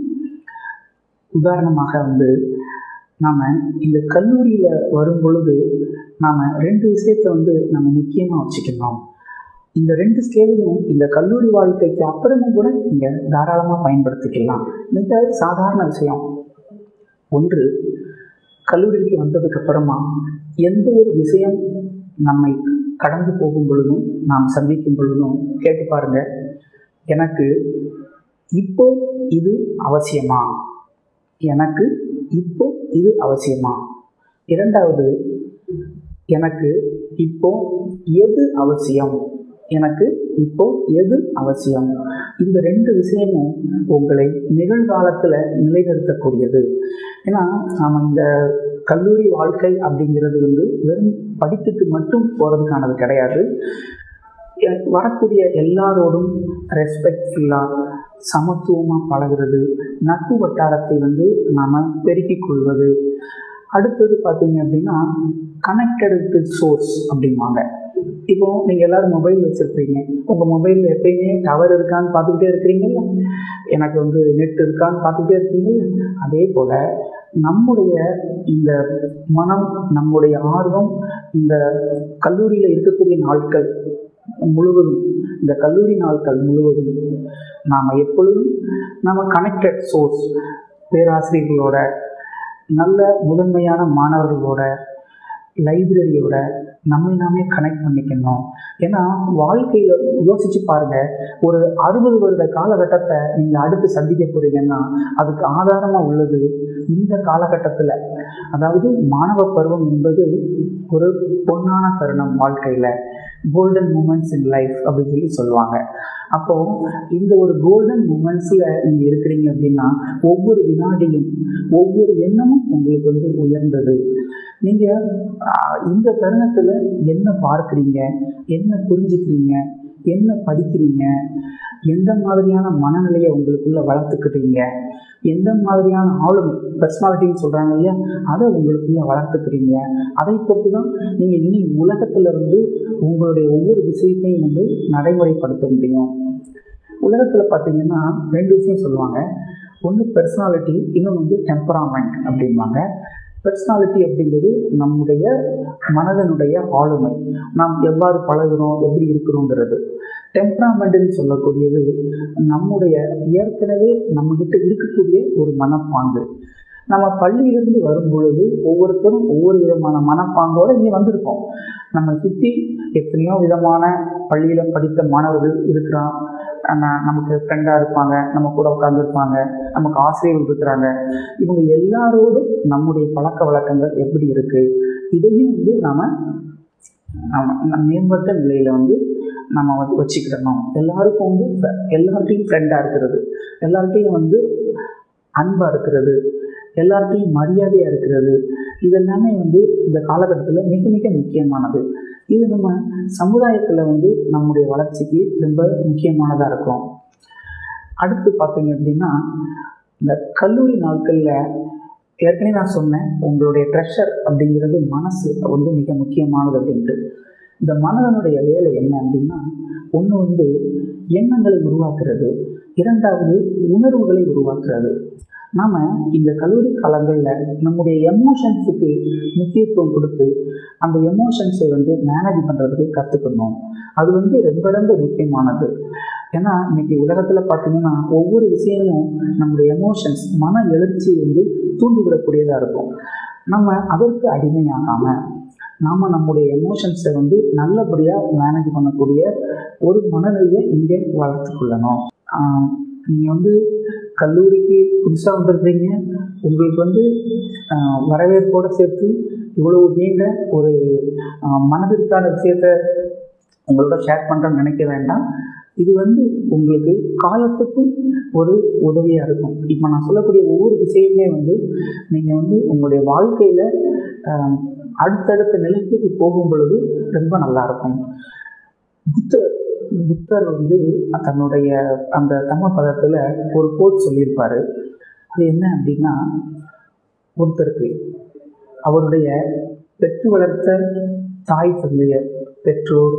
உதாரணமாக வந்து நாம் இந்த கல்லூரியில் வரும் பொழுது நாம் ரெண்டு விஷயத்தை வந்து நம்ம முக்கியமாக வச்சுக்கணும். இந்த ரெண்டு ஸ்கேலையும் இந்த கல்லூரி வாழ்க்கைக்கு அப்புறமும் கூட நீங்கள் தாராளமாக பயன்படுத்திக்கலாம். மிக சாதாரண விஷயம். ஒன்று, கல்லூரிக்கு வந்ததுக்கு அப்புறமா எந்த ஒரு விஷயம் நம்மை கடந்து போகும் பொழுதும் நாம் சந்திக்கும் பொழுதும் கேட்டு பாருங்க, எனக்கு இப்போ இது அவசியமா, எனக்கு இப்போ இது அவசியமா. இரண்டாவது, எனக்கு இப்போ எது அவசியம், எனக்கு இப்போ எது அவசியம். இந்த ரெண்டு விஷயமும் உங்களை நிகழ்காலத்தில் நிலைநிறுத்தக்கூடியது. ஏன்னா நாம் இந்த கல்லூரி வாழ்க்கை அப்படிங்கிறது வந்து வெறும் படித்துட்டு மட்டும் போகிறதுக்கானது கிடையாது. வரக்கூடிய எல்லாரோடும் ரெஸ்பெக்ட்ஃபுல்லாக சமத்துவமாக பழகிறது, நட்பு வட்டாரத்தை வந்து நாம் பெருக்கிக் கொள்வது. அடுத்தது பார்த்தீங்க அப்படின்னா கனெக்டட் வித் சோர்ஸ் அப்படிம்பாங்க. இப்போ நீங்கள் எல்லோரும் மொபைல் வச்சுருப்பீங்க, உங்கள் மொபைலில் எப்பயுமே டவர் இருக்கான்னு பார்த்துக்கிட்டே இருக்கிறீங்கல்ல, எனக்கு வந்து நெட் இருக்கான்னு பார்த்துக்கிட்டே இருக்கீங்கல்ல. அதே போல் நம்முடைய இந்த மனம், நம்முடைய ஆர்வம் இந்த கல்லூரியில் இருக்கக்கூடிய நாட்கள் முழுவதும், இந்த கல்லூரி நாட்கள் முழுவதும் நாம் எப்பொழுதும் நம்ம கனெக்டட் சோர்ஸ், பேராசிரியர்களோட, நல்ல முதன்மையான மாணவர்களோட, லைப்ரரியோட, நம்மை நாமே கனெக்ட் பண்ணிக்கணும். ஏன்னா வாழ்க்கையில் யோசிச்சு பாருங்க, ஒரு அறுபது வருட காலகட்டத்தை நீங்கள் அடுத்து சந்திக்க போறீங்கன்னா அதுக்கு ஆதாரமாக உள்ளது இந்த காலகட்டத்தில். அதாவது மாணவ பருவம் என்பது ஒரு பொன்னான தருணம், வாழ்க்கையில் கோல்டன் மூமெண்ட்ஸ் இன் லைஃப் அப்படின்னு சொல்லி சொல்லுவாங்க. அப்போ இந்த ஒரு கோல்டன் மூமெண்ட்ஸில் நீங்கள் இருக்கிறீங்க அப்படின்னா ஒவ்வொரு வினாடியும் ஒவ்வொரு எண்ணமும் உங்களுக்கு வந்து உயர்ந்தது. நீங்கள் இந்த தருணத்தில் என்ன பார்க்குறீங்க, என்ன புரிஞ்சுக்கிறீங்க, என்ன படிக்கிறீங்க, எந்த மாதிரியான மனநிலையை உங்களுக்குள்ள வளர்த்துக்கிறீங்க, எந்த மாதிரியான ஆளுமை பர்சனாலிட்டின்னு சொல்கிறாங்க இல்லையா, அதை உங்களுக்குள்ள வளர்த்துக்கிறீங்க. அதை பொறுத்து தான் நீங்கள் இனி உலகத்தில் வந்து உங்களுடைய ஒவ்வொரு விஷயத்தையும் வந்து நடைமுறைப்படுத்த முடியும். உலகத்தில் பார்த்தீங்கன்னா ரெண்டு விஷயம் சொல்லுவாங்க. ஒன்று பெர்சனாலிட்டி, இன்னொன்று வந்து டெம்பராமெண்ட் அப்படிம்பாங்க. பெர்சனாலிட்டி அப்படிங்கிறது நம்முடைய மனதனுடைய ஆளுமை, நாம் எவ்வாறு பழகுறோம், எப்படி இருக்கிறோங்கிறது. டெம்பராமெண்ட்னு சொல்லக்கூடியது நம்முடைய ஏற்கனவே நம்மகிட்ட இருக்கக்கூடிய ஒரு மனப்பாங்கு. நம்ம பள்ளியிலிருந்து வரும் பொழுது ஒவ்வொருத்தரும் ஒவ்வொரு விதமான மனப்பாங்கோடு இங்கே வந்திருக்கோம். நம்ம சுற்றி எத்தனையோ விதமான பள்ளியில் படித்த மாணவர்கள் இருக்கிறான், நமக்கு ஃப்ரெண்டாக இருப்பாங்க, நம்ம கூட உட்காந்துருப்பாங்க, நமக்கு ஆசிரியர்கள் இருக்கிறாங்க. இவங்க எல்லாரோடும் நம்முடைய பழக்க வழக்கங்கள் எப்படி இருக்குது, இதையும் வந்து நாம் நம்ம மேம்பட்ட நிலையில் வந்து நம்ம வந்து வச்சுக்கிடணும். எல்லாருக்கும் வந்து எல்லார்ட்டையும் ஃப்ரெண்டாக இருக்கிறது, எல்லார்ட்டையும் வந்து அன்பாக இருக்கிறது, எல்லார்ட்டையும் மரியாதையாக இருக்கிறது, இதெல்லாமே வந்து இந்த காலகட்டத்தில் மிக மிக முக்கியமானது. இது நம்ம சமுதாயத்தில் வந்து நம்முடைய வளர்ச்சிக்கு ரொம்ப முக்கியமானதாக இருக்கும். அடுத்து பார்த்தீங்க அப்படின்னா இந்த கல்லூரி நாட்களில் ஏற்கனவே நான் சொன்னேன், உங்களுடைய ட்ரெஷர் அப்படிங்கிறது மனசு வந்து மிக முக்கியமானது அப்படின்ட்டு. இந்த மனதனுடைய வேலை என்ன அப்படின்னா, ஒன்று வந்து எண்ணங்களை உருவாக்குறது, இரண்டாவது உணர்வுகளை உருவாக்குறது. நாம் இந்த கல்லூரி காலங்களில் நம்முடைய எமோஷன்ஸுக்கு முக்கியத்துவம் கொடுத்து அந்த எமோஷன்ஸை வந்து மேனேஜ் பண்ணுறதுக்கு கற்றுக்கணும். அது வந்து ரொம்ப ரொம்ப முக்கியமானது. ஏன்னா இன்னைக்கு உலகத்தில் பார்த்தீங்கன்னா ஒவ்வொரு விஷயமும் நம்முடைய எமோஷன்ஸ், மன எழுச்சியை வந்து தூண்டிவிடக்கூடியதாக இருக்கும். நம்ம அதற்கு அடிமையாகாமல் நாம் நம்முடைய எமோஷன்ஸை வந்து நல்லபடியாக மேனேஜ் பண்ணக்கூடிய ஒரு மனநிலையை இங்கே வளர்த்து கொள்ளணும். நீங்கள் வந்து கல்லூரிக்கு புதுசாக வந்துருக்கிறீங்க, உங்களுக்கு வந்து வரவேற்போடு சேர்த்து இவ்வளவு நீண்ட ஒரு மனதிற்கான விஷயத்தை உங்களோட ஷேர் பண்ணுறேன்னு நினைக்க வேண்டாம். இது வந்து உங்களுக்கு காலத்துக்கும் ஒரு உதவியாக இருக்கும். இப்போ நான் சொல்லக்கூடிய ஒவ்வொரு விஷயமே வந்து நீங்கள் வந்து உங்களுடைய வாழ்க்கையில் அடுத்தடுத்த நிலைக்கு போகும் பொழுது ரொம்ப நல்லாயிருக்கும். புத்தர் புத்தர் வந்து தன்னுடைய அந்த தம்ம பதத்தில் ஒரு கோட் சொல்லியிருப்பார். அது என்ன அப்படின்னா, ஒருத்தருக்கு அவருடைய பெற்று வளர்த்த தாய் தந்தையர், பெற்றோர்,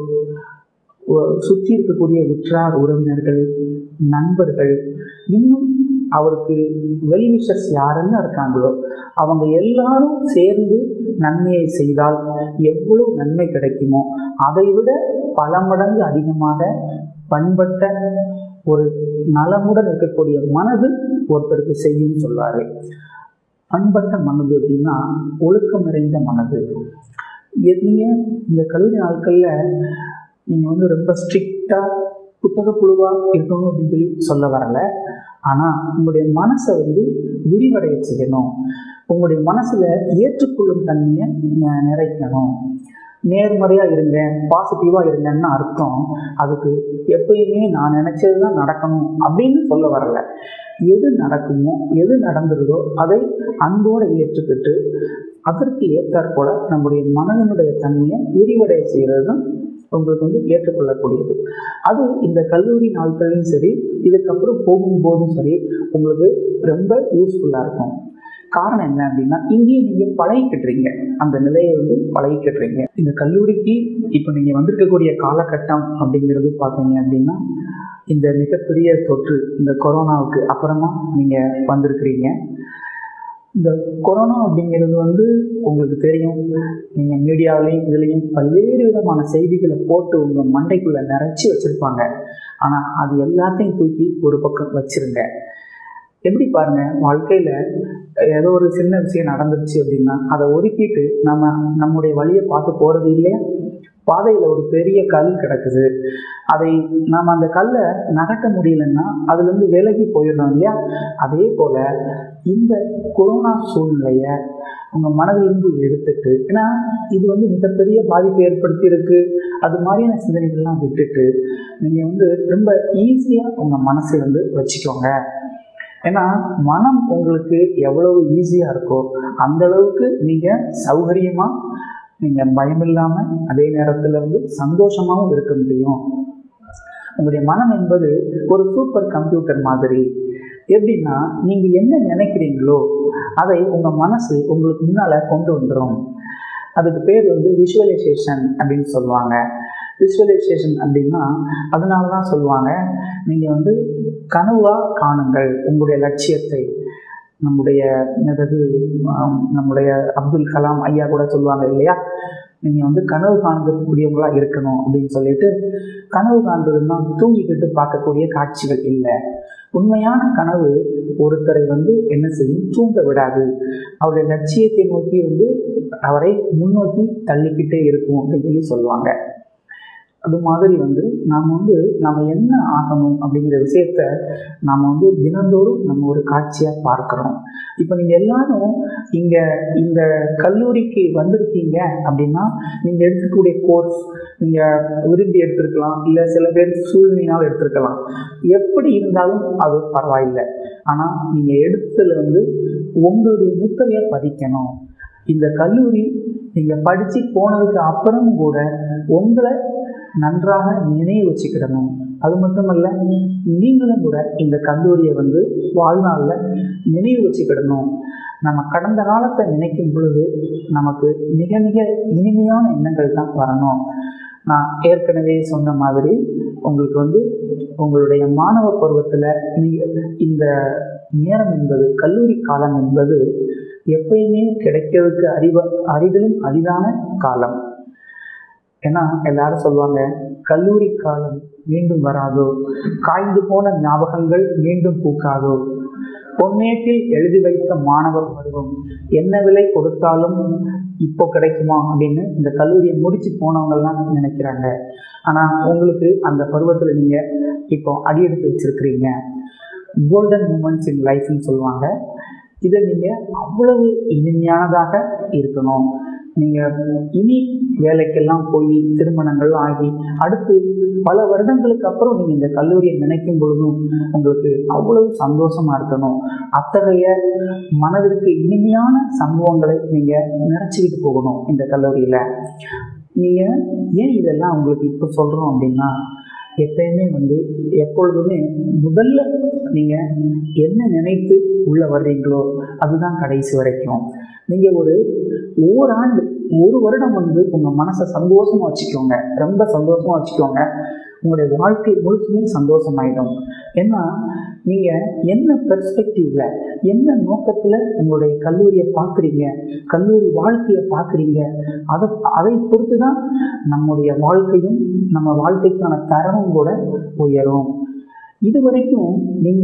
சுற்றி இருக்கக்கூடிய உற்றார் உறவினர்கள், நண்பர்கள், இன்னும் அவருக்கு வெல்விஷர்ஸ் யாரெல்லாம் இருக்காங்களோ அவங்க எல்லாரும் சேர்ந்து நன்மையை செய்தால் எவ்வளவு நன்மை கிடைக்குமோ அதை விட பல மடங்கு அதிகமாக பண்பட்ட ஒரு நலமுடன் இருக்கக்கூடிய மனது ஒருத்தருக்கு செய்யும் சொல்வாரு. பண்பட்ட மனது அப்படின்னா ஒழுக்கம் நிறைந்த மனது. நீங்க இந்த கல்லூரி நாட்கள்ல நீங்க வந்து ரொம்ப ஸ்ட்ரிக்டா புத்தக குழுவா இருக்கணும் அப்படின்னு சொல்லி சொல்ல வரல. ஆனா உங்களுடைய மனசை வந்து விரிவடைய செய்யணும். உங்களுடைய மனசுல ஏற்றுக்கொள்ளும் தன்மையை நிறைக்கணும். நேர்மறையா இருங்க, பாசிட்டிவா இருங்கன்னு அர்த்தம். அதுக்கு எப்பயுமே நான் நினைச்சதுதான் நடக்கணும் அப்படின்னு சொல்ல வரல. எது நடக்குமோ எது நடந்துருதோ அதை அன்போடு ஏற்றுக்கிட்டு அதற்கு ஏற்றாற் போல நம்முடைய மனதினுடைய தன்மையை விரிவடைய செய்கிறது தான் உங்களுக்கு வந்து ஏற்றுக்கொள்ளக்கூடியது. அது இந்த கல்லூரி நாட்களையும் சரி, இதுக்கப்புறம் போகும்போதும் சரி உங்களுக்கு ரொம்ப யூஸ்ஃபுல்லாக இருக்கும். காரணம் என்ன அப்படின்னா, இங்கேயும் நீங்கள் பழகிக்கிட்டுறீங்க, அந்த நிலையை வந்து பழகிக்கிட்டுறீங்க. இந்த கல்லூரிக்கு இப்போ நீங்கள் வந்திருக்கக்கூடிய காலகட்டம் அப்படிங்கிறது பார்த்தீங்க அப்படின்னா, இந்த மிகப்பெரிய தொற்று, இந்த கொரோனாவுக்கு அப்புறமா நீங்கள் வந்திருக்கிறீங்க. இந்த கொரோனா அப்படிங்கிறது வந்து உங்களுக்கு தெரியும், நீங்கள் மீடியாவிலையும் இதுலேயும் பல்வேறு விதமான செய்திகளை போட்டு உங்கள் மண்டைக்குள்ளே நிறைச்சி வச்சுருப்பாங்க. ஆனால் அது எல்லாத்தையும் தூக்கி ஒரு பக்கம் வச்சுருங்க. எப்படி பாருங்க, வாழ்க்கையில ஏதோ ஒரு சின்ன விஷயம் நடந்துருச்சு அப்படின்னா அதை ஒதுக்கிட்டு நம்ம நம்முடைய வழியை பார்த்து போறது இல்லையா? பாதையில ஒரு பெரிய கல் கிடக்குது, அதை நாம் அந்த கல்லை நகட்ட முடியலன்னா அதுல இருந்து விலகி போயிடணும் இல்லையா? அதே போல இந்த கொரோனா சூழ்நிலைய உங்க மனதிலிருந்து எடுத்துட்டு, ஏன்னா இது வந்து மிகப்பெரிய பாதிப்பை ஏற்படுத்தி இருக்கு, அது மாதிரியான சிந்தனைகள்லாம் விட்டுட்டு நீங்க வந்து ரொம்ப ஈஸியா உங்க மனசை வந்து வச்சுக்கோங்க. ஏன்னா மனம் உங்களுக்கு எவ்வளவு ஈஸியா இருக்கோ அந்த அளவுக்கு நீங்க சௌகரியமா, நீங்க பயம் இல்லாம, அதே நேரத்துல வந்து சந்தோஷமாவும் இருக்க முடியும். உங்களுடைய மனம் என்பது ஒரு சூப்பர் கம்ப்யூட்டர் மாதிரி. எப்படின்னா நீங்க என்ன நினைக்கிறீங்களோ அதை உங்க மனசு உங்களுக்கு முன்னால கொண்டு வந்துடும். அதுக்கு பேர் வந்து விஷுவலைசேஷன் அப்படின்னு சொல்லுவாங்க. விஷுவலைசேஷன் அப்படின்னா அதனாலதான் சொல்லுவாங்க, நீங்க வந்து கனவா காணுங்கள் உங்களுடைய லட்சியத்தை. நம்முடைய அதாவது நம்முடைய அப்துல் கலாம் ஐயா கூட சொல்லுவாங்க இல்லையா, நீங்க வந்து கனவு காணக்கூடியவங்களா இருக்கணும் அப்படின்னு சொல்லிட்டு. கனவு காண்றதுன்னா தூங்கிக்கிட்டு பார்க்கக்கூடிய காட்சிகள் இல்லை. உண்மையான கனவு ஒருத்தரை வந்து என்ன செய்யும், தூங்க விடாது, அவருடைய லட்சியத்தை நோக்கி வந்து அவரை முன்னோக்கி தள்ளிக்கிட்டே இருக்கும் அப்படின்னு சொல்லி சொல்லுவாங்க. அது மாதிரி வந்து நாம் வந்து நம்ம என்ன ஆகணும் அப்படிங்கிற விஷயத்த நாம் வந்து தினந்தோறும் நம்ம ஒரு காட்சியாக பார்க்குறோம். இப்போ நீங்கள் எல்லாரும் இங்கே இந்த கல்லூரிக்கு வந்திருக்கீங்க அப்படின்னா நீங்கள் எடுத்துக்கூடிய கோர்ஸ் நீங்கள் விரும்பி எடுத்திருக்கலாம், இல்லை சில பேர் சூழ்நிலையால் எடுத்திருக்கலாம். எப்படி இருந்தாலும் அது பரவாயில்லை. ஆனால் நீங்கள் எடுத்ததில் வந்து உங்களுடைய முத்திரையை பதிக்கணும். இந்த கல்லூரி நீங்கள் படித்து போனதுக்கு அப்புறம் கூட உங்களை நன்றாக நினைவு வச்சுக்கிடணும். அது மட்டுமல்ல, நீங்களும் கூட இந்த கல்லூரியை வந்து வாழ்நாளில் நினைவு வச்சுக்கிடணும். நம்ம கடந்த காலத்தை நினைக்கும் பொழுது நமக்கு மிக மிக இனிமையான எண்ணங்கள் தான் வரணும். நான் ஏற்கனவே சொன்ன மாதிரி உங்களுக்கு வந்து உங்களுடைய மாணவ பருவத்தில் இந்த நேரம் என்பது, கல்லூரி காலம் என்பது எப்பயுமே கிடைக்கிறதுக்கு அறிவ அரிதிலும் அரிதான காலம். ஏன்னா எல்லாரும் சொல்லுவாங்க, கல்லூரி காலம் மீண்டும் வராதோ, காய்ந்து போன ஞாபகங்கள் மீண்டும் பூக்காதோ, பொன்னேட்டில் எழுதி வைத்த மாணவர் பருவம் என்ன விலை கொடுத்தாலும் இப்போ கிடைக்குமா அப்படின்னு இந்த கல்லூரியை முடிச்சு போனவங்கலாம் நினைக்கிறாங்க. ஆனா உங்களுக்கு அந்த பருவத்துல நீங்க இப்போ அடியெடுத்து வச்சிருக்கிறீங்க. கோல்டன் மூமெண்ட்ஸ் இன் லைஃப்னு சொல்லுவாங்க. இதை நீங்க அவ்வளவு இனிமையானதாக இருக்கணும். நீங்க இனி வேலைக்கெல்லாம் போய் திருமணங்கள் ஆகி அடுத்து பல வருடங்களுக்கு அப்புறம் நீங்க இந்த கல்லூரியை நினைக்கும் பொழுதும் உங்களுக்கு அவ்வளவு சந்தோஷமா இருக்கணும். அத்தகைய மனதிற்கு இனிமையான சம்பவங்களை நீங்க நினைச்சுக்கிட்டு போகணும் இந்த கல்லூரியில. நீங்க ஏன் இதெல்லாம் உங்களுக்கு இப்போ சொல்றோம் அப்படின்னா, எப்பயுமே வந்து எப்பொழுதுமே முதல்ல நீங்க என்ன நினைத்து உள்ள வர்றீங்களோ அதுதான் கடைசி வரைக்கும். நீங்க ஒரு ஓராண்டு ஒரு வருடம் வந்து உங்க மனசை சந்தோஷமா வச்சுக்கோங்க, ரொம்ப சந்தோஷமா வச்சுக்கோங்க. உங்களுடைய வாழ்க்கை முழுசுமே சந்தோஷமாயிடும். ஏன்னா நீங்க என்ன பெர்ஸ்பெக்டிவ்ல, என்ன நோக்கத்துல உங்களுடைய கல்லூரியை பார்க்குறீங்க, கல்லூரி வாழ்க்கையை பார்க்குறீங்க, அதை அதை பொறுத்து தான் நம்முடைய வாழ்க்கையும் நம்ம வாழ்க்கைக்கான தரமும் கூட உயரும். இது வரைக்கும் நீங்க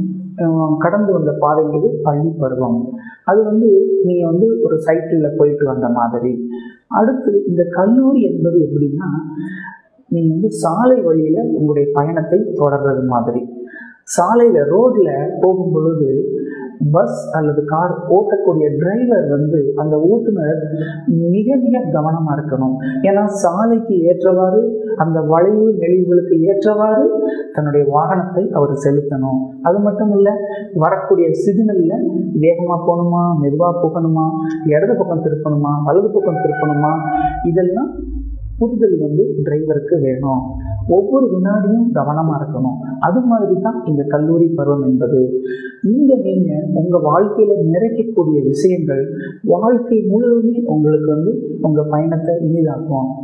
கடந்து வந்த பாதைங்கிறது பள்ளி பருவம். அது வந்து நீங்க வந்து ஒரு சைக்கிளில் போயிட்டு வந்த மாதிரி. அடுத்து இந்த கல்லூரி என்பது எப்படின்னா, நீங்க வந்து சாலை வழியில உங்களுடைய பயணத்தை தொடர்றது மாதிரி. சாலையில ரோட்ல போகும் பொழுது பஸ் அல்லது கார் ஓட்டக்கூடிய டிரைவர் வந்து அந்த ஓட்டுநர் மிக மிக கவனமா இருக்கணும். ஏன்னா சாலைக்கு ஏற்றவாறு, அந்த வளைவு நெளிவுகளுக்கு ஏற்றவாறு தன்னுடைய வாகனத்தை அவர் செலுத்தணும். அது மட்டும் இல்ல, வரக்கூடிய சிக்னல்ல வேகமா போகணுமா, மெதுவா போகணுமா, இடது பக்கம் திருப்பணுமா, வலது பக்கம் திருப்பணுமா, இதெல்லாம் புரிதல் வந்து டிரைவருக்கு வேணும். ஒவ்வொரு வினாடியும் கவனமா இருக்கணும். அது மாதிரி தான் இந்த கல்லூரி பருவம் என்பது. இங்க நீங்க உங்க வாழ்க்கையில நிறைக்கக்கூடிய விஷயங்கள் வாழ்க்கை முழுவதுமே உங்களுக்கு வந்து உங்க பயணத்தை இனிதாக்கும்.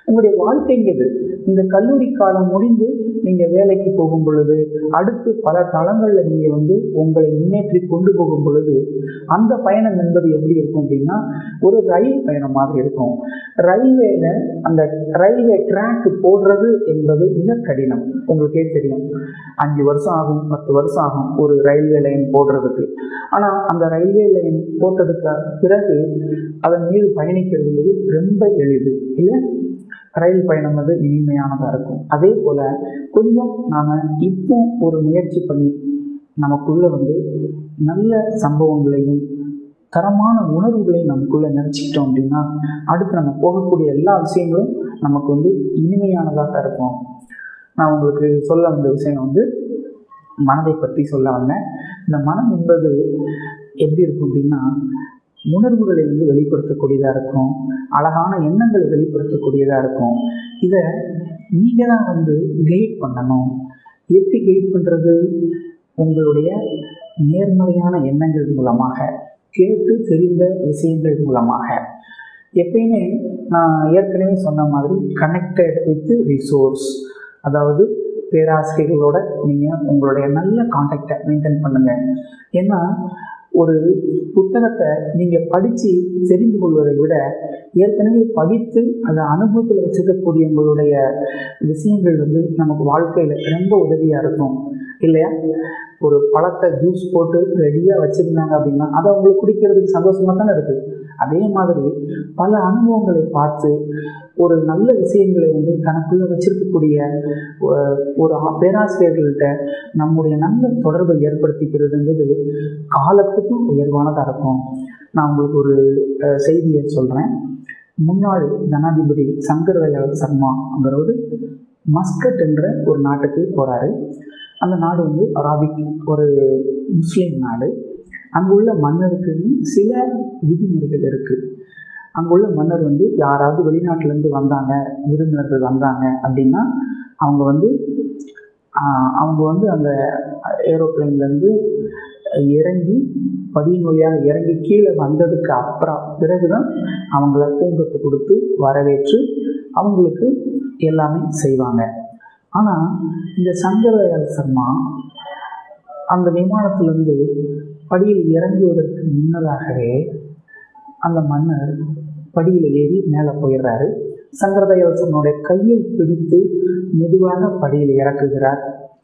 உங்களுடைய வாழ்க்கைங்கிறது இந்த கல்லூரி காலம் முடிந்து நீங்கள் வேலைக்கு போகும் பொழுது, அடுத்து பல தளங்களில் நீங்கள் வந்து உங்களை முன்னேற்றி கொண்டு போகும் பொழுது அந்த பயணம் என்பது எப்படி இருக்கும் அப்படின்னா ஒரு ரயில் பயணம் மாதிரி இருக்கும். ரயில்வேல அந்த ரயில்வே ட்ராக் போடுறது என்பது மிக கடினம். உங்களுக்கே தெரியும், அஞ்சு வருஷம் ஆகும், பத்து வருஷம் ஆகும் ஒரு ரயில்வே லைன் போடுறதுக்கு. ஆனால் அந்த ரயில்வே லைன் போட்டதுக்கு பிறகு அதன் மீது பயணிக்கிறது ரொம்ப எளிது இல்லை? ரயில் பயணம் வந்து இனிமையானதாக இருக்கும். அதே போல் கொஞ்சம் நாம் இப்போ ஒரு முயற்சி பண்ணி நமக்குள்ளே வந்து நல்ல சம்பவங்களையும் தரமான உணர்வுகளையும் நமக்குள்ளே நினச்சிக்கிட்டோம் அப்படின்னா அடுத்து நம்ம போகக்கூடிய எல்லா விஷயங்களும் நமக்கு வந்து இனிமையானதாக இருக்கும். நான் உங்களுக்கு சொல்ல வந்த விஷயம் வந்து மனதை பற்றி சொல்ல வந்தேன். இந்த மனம் என்பது எப்படி இருக்கும் அப்படின்னா உணர்வுகளை வந்து வெளிப்படுத்தக்கூடியதாக இருக்கும், அழகான எண்ணங்களை வெளிப்படுத்தக்கூடியதாக இருக்கும். இதை நீங்கள் தான் வந்து கைட் பண்ணணும். எப்படி கைட் பண்ணுறது? உங்களுடைய நேர்மறையான எண்ணங்கள் மூலமாக, கேட்டு தெரிந்த விஷயங்கள் மூலமாக. எப்பயுமே நான் ஏற்கனவே சொன்ன மாதிரி கனெக்டட் வித் ரிசோர்ஸ், அதாவது பேராசிரியர்களோட நீங்கள் உங்களுடைய நல்ல கான்டாக்டை மெயின்டைன் பண்ணுங்கள். ஏன்னா ஒரு புத்தகத்தை நீங்கள் படித்து தெரிந்து கொள்வதை விட ஏற்கனவே படித்து அதை அனுபவத்தில் வச்சுக்கக்கூடிய உங்களுடைய விஷயங்கள் வந்து நமக்கு வாழ்க்கையில் ரொம்ப உதவியாக இருக்கும் இல்லையா? ஒரு பழத்தை ஜூஸ் போட்டு ரெடியாக வச்சுருந்தாங்க அப்படின்னா அதை அவங்களுக்கு குடிக்கிறதுக்கு சந்தோஷமாக தானே இருக்குது. அதே மாதிரி பல அனுபவங்களை பார்த்து ஒரு நல்ல விஷயங்களை வந்து தனக்குள்ளே வச்சிருக்கக்கூடிய ஒரு பேராசிரியர்கள்ட்ட நம்முடைய நல்ல தொடர்பை ஏற்படுத்திக்கிறதுங்கிறது காலத்துக்கும் உயர்வானதாக இருக்கும். நான் உங்களுக்கு ஒரு செய்தியை சொல்கிறேன். முன்னாள் ஜனாதிபதி சங்கர் தயாள் சர்மா அவரோடு மஸ்கட் என்ற ஒரு நாட்டுக்கு போகிறாரு. அந்த நாடு வந்து அராபிக் ஒரு முஸ்லீம் நாடு. அங்குள்ள மன்னருக்குன்னு சில விதிமுறைகள் இருக்குது. அங்குள்ள மன்னர் வந்து யாராவது வெளிநாட்டிலேருந்து வந்தாங்க, விருந்தினர்கள் வந்தாங்க அப்படின்னா அவங்க வந்து அவங்க வந்து அந்த ஏரோப்ளைன்லேருந்து இறங்கி படியின் வழியாக இறங்கி கீழே வந்ததுக்கு அப்புறம் பிறகுதான் அவங்கள பூங்கொத்து கொடுத்து வரவேற்று அவங்களுக்கு எல்லாமே செய்வாங்க. ஆனால் இந்த சங்கர் தயாள் சர்மா அந்த விமானத்திலிருந்து படியில் இறங்குவதற்கு முன்னதாகவே அந்த மன்னர் படியில் ஏறி மேலே போயிடுறாரு. சங்கர் தயாள் சர்மாவுடைய கையை பிடித்து மெதுவாக படியில் இறக்குகிறார்.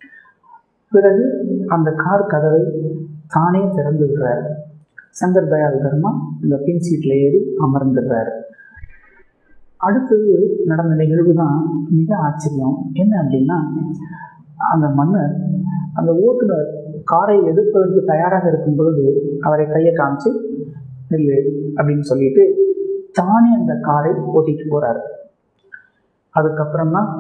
பிறகு அந்த கார் கதவை தானே திறந்து விடுறார். சங்கர் தயாள் சர்மா இந்த பின் சீட்டில் ஏறி அமர்ந்துடுறாரு. அடுத்தது நடந்த நிகழ்வு தான் மிக ஆச்சரியம். என்ன அப்படின்னா அந்த மன்னர் அந்த ஓட்டுநர் காரை எதிர்ப்பதற்கு தயாராக இருக்கும் பொழுது அவரை கையை காமிச்சு நில்லு அப்படின்னு சொல்லிட்டு தானே அந்த காரை ஓட்டிட்டு போறாரு. அதுக்கப்புறம் தான்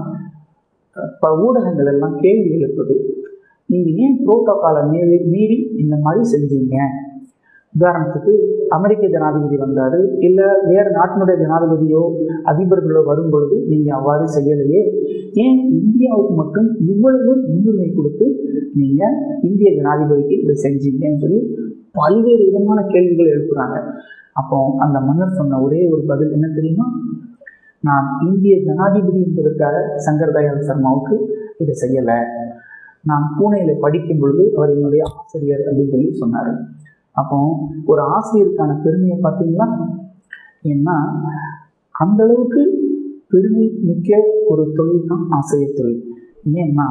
இப்போ ஊடகங்கள் எல்லாம் கேள்வி எழுப்புது, நீங்கள் ஏன் புரோட்டோகாலை மீறி மீறி இந்த மாதிரி செஞ்சீங்க? உதாரணத்துக்கு அமெரிக்க ஜனாதிபதி வந்தார், இல்லை வேறு நாட்டினுடைய ஜனாதிபதியோ அதிபர்களோ வரும் பொழுது நீங்கள் அவ்வாறு செய்யலையே, ஏன் இந்தியாவுக்கு மட்டும் இவ்வளவு முன்னுரிமை கொடுத்து நீங்கள் இந்திய ஜனாதிபதிக்கு இதை செஞ்சீங்கன்னு சொல்லி பல்வேறு விதமான கேள்விகள் எழுப்புறாங்க. அப்போ அந்த மன்னர் சொன்ன ஒரே ஒரு பதில் என்ன தெரியுமா? நான் இந்திய ஜனாதிபதி என்பதற்காக சங்கர் தயாள் சர்மாவுக்கு இதை செய்யலை, நான் பூனேயில் படிக்கும் பொழுது அவர் என்னுடைய ஆசிரியர் அப்படின்னு சொல்லி சொன்னார். அப்போ ஒரு ஆசிரியருக்கான பெருமையை பார்த்தீங்களா? ஏன்னா அந்த அளவுக்கு பெருமை மிக்க ஒரு தொழில் தான் ஆசிரியர் தொழில். ஏன்னா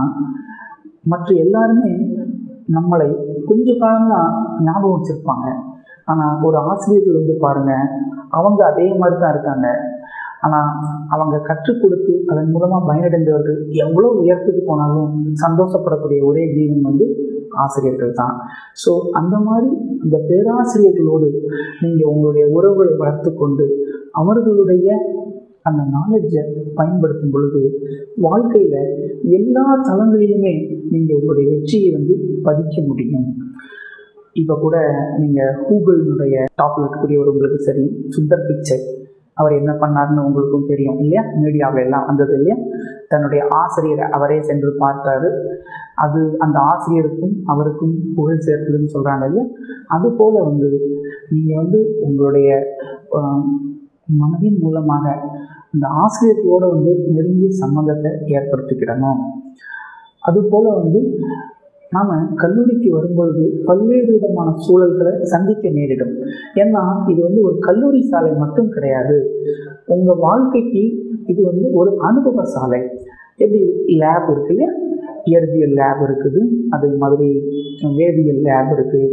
மற்ற எல்லாருமே நம்மளை கொஞ்ச காலம்தான் ஞாபகம் வச்சுருப்பாங்க. ஆனால் ஒரு ஆசிரியர்கள் வந்து பாருங்கள், அவங்க அதே மாதிரி தான் இருக்காங்க. ஆனால் அவங்க கற்றுக் கொடுத்து அதன் மூலமாக பயனடைந்தவர்கள் எவ்வளோ உயரத்துக்கு போனாலும் சந்தோஷப்படக்கூடிய ஒரே ஜீவன் வந்து ஆசிரியர்கள் தான். ஸோ அந்த மாதிரி இந்த பேராசிரியர்களோடு நீங்கள் உங்களுடைய உறவுகளை வளர்த்து கொண்டு அவர்களுடைய அந்த நாலேஜை பயன்படுத்தும் பொழுது வாழ்க்கையில் எல்லா தளங்களிலுமே நீங்கள் உங்களுடைய வெற்றியை வந்து பதிக்க முடியும். இப்போ கூட நீங்கள் கூகுளினுடைய டாப்பில் இருக்கக்கூடிய ஒரு உங்களுக்கு சரி சுந்தர் பிச்சை, அவர் என்ன பண்ணார்னு உங்களுக்கும் தெரியும் இல்லையா? மீடியாவில் எல்லாம் வந்தது இல்லையா? தன்னுடைய ஆசிரியரை அவரே சென்று பார்த்தாரு. அது அந்த ஆசிரியருக்கும் அவருக்கும் புகழ் சேர்த்ததுன்னு சொல்கிறாங்க இல்லையா? அதுபோல் வந்து நீங்கள் வந்து உங்களுடைய மனதின் மூலமாக இந்த ஆசிரியர்களோட வந்து நெருங்கிய சம்பந்தத்தை ஏற்படுத்திக்கிடணும். அதுபோல் வந்து நாம் கல்லூரிக்கு வரும்பொழுது பல்வேறு விதமான சூழல்களை சந்திக்க நேரிடும். ஏன்னா இது வந்து ஒரு கல்லூரி சாலை மட்டும் கிடையாது, உங்கள் வாழ்க்கைக்கு இது வந்து ஒரு அனுபவ சாலை. எப்படி லேப் இருக்கு இல்லையா, இயற்பியல் லேப் இருக்குது, அதே மாதிரி வேதியியல் லேப் இருக்குது,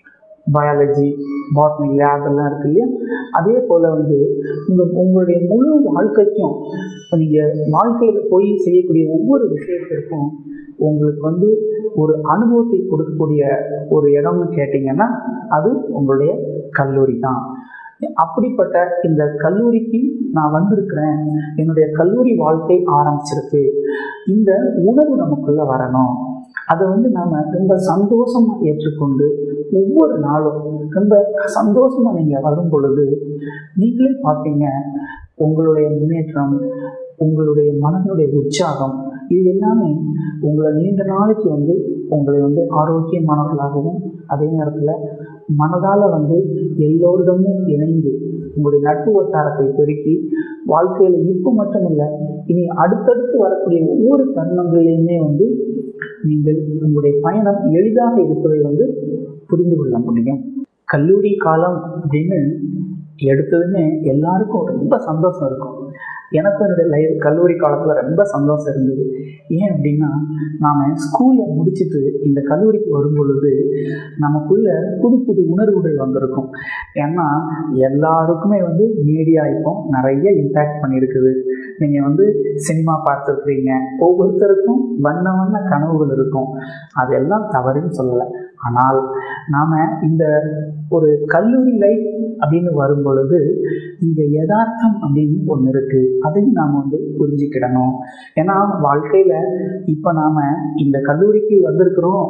பயாலஜி பாட்னி லேப் எல்லாம் இருக்கு இல்லையா. அதே போல் வந்து உங்கள் உங்களுடைய முழு வாழ்க்கைக்கும் நீங்கள் வாழ்க்கையில் போய் செய்யக்கூடிய ஒவ்வொரு விஷயத்திற்கும் உங்களுக்கு வந்து ஒரு அனுபவத்தை கொடுக்கக்கூடிய ஒரு இடம்னு கேட்டிங்கன்னா அது உங்களுடைய கல்லூரி தான். அப்படிப்பட்ட இந்த கல்லூரிக்கு நான் வந்திருக்கிறேன், என்னுடைய கல்லூரி வாழ்க்கை ஆரம்பிச்சிருக்கு, இந்த உணர்வு நமக்குள்ளே வரணும். அதை வந்து நாம் ரொம்ப சந்தோஷமாக ஏற்றுக்கொண்டு ஒவ்வொரு நாளும் ரொம்ப சந்தோஷமாக நீங்கள் வரும் பொழுது நீங்களே பார்ப்பீங்க உங்களுடைய முன்னேற்றம், உங்களுடைய மனதினுடைய உற்சாகம், இது எல்லாமே உங்களை நீண்ட நாளைக்கு வந்து உங்களை வந்து ஆரோக்கியமானவர்களாகவும் அதே நேரத்தில் மனதால் வந்து எல்லோரிடமும் இணைந்து உங்களுடைய நட்பு வட்டாரத்தை பெருக்கி வாழ்க்கையில் இப்போ மட்டும் இல்லை இனி அடுத்தடுத்து வரக்கூடிய ஒவ்வொரு தருணங்களிலையுமே வந்து நீங்கள் உங்களுடைய பயணம் எளிதாக இருப்பதை வந்து புரிந்து கொள்ள முடியும். கல்லூரி காலம் அப்படின்னு எடுத்ததுமே எல்லாருக்கும் ரொம்ப சந்தோஷம் இருக்கும். எனக்கும் என்னுடைய லைஃப் கல்லூரி காலத்தில் ரொம்ப சந்தோஷம் இருந்தது. ஏன் அப்படின்னா நாம் ஸ்கூலை முடிச்சுட்டு இந்த கல்லூரிக்கு வரும் பொழுது நமக்குள்ள புது புது உணர்வுகள் வந்திருக்கும். ஏன்னா எல்லாருக்குமே வந்து மீடியா இப்போ நிறைய இம்பேக்ட் பண்ணியிருக்குது. நீங்கள் வந்து சினிமா பார்த்துருக்குறீங்க, ஒவ்வொருத்தருக்கும் வண்ண வண்ண கனவுகள் இருக்கும், அதெல்லாம் தவறுன்னு சொல்லலை. ஆனால் நாம் இந்த ஒரு கல்லூரி லைஃப் அப்படின்னு வரும் பொழுது இங்கே யதார்த்தம் அப்படின்னு ஒன்று இருக்குது, அதையும் நாம் வந்து புரிஞ்சுக்கிடணும். ஏன்னா வாழ்க்கையில் இப்போ நாம் இந்த கல்லூரிக்கு வந்திருக்கிறோம்,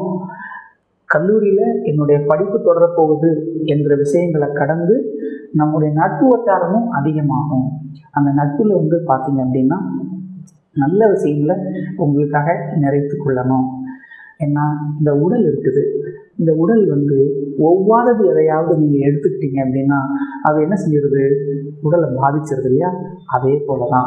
கல்லூரியில் என்னுடைய படிப்பு தொடரப்போகுது என்ற விஷயங்களை கடந்து நம்முடைய நட்பு வட்டாரமும் அதிகமாகும். அந்த நட்பில் வந்து பார்த்தீங்க அப்படின்னா நல்ல விஷயங்களை உங்களுக்காக நிறைத்து கொள்ளணும். ஏன்னா இந்த உடல் இருக்குது, இந்த உடல் வந்து ஒவ்வாதது எதையாவது நீங்கள் எடுத்துக்கிட்டீங்க அப்படின்னா அது என்ன செஞ்சிருது, உடலை பாதிச்சிருது இல்லையா. அதே போல தான்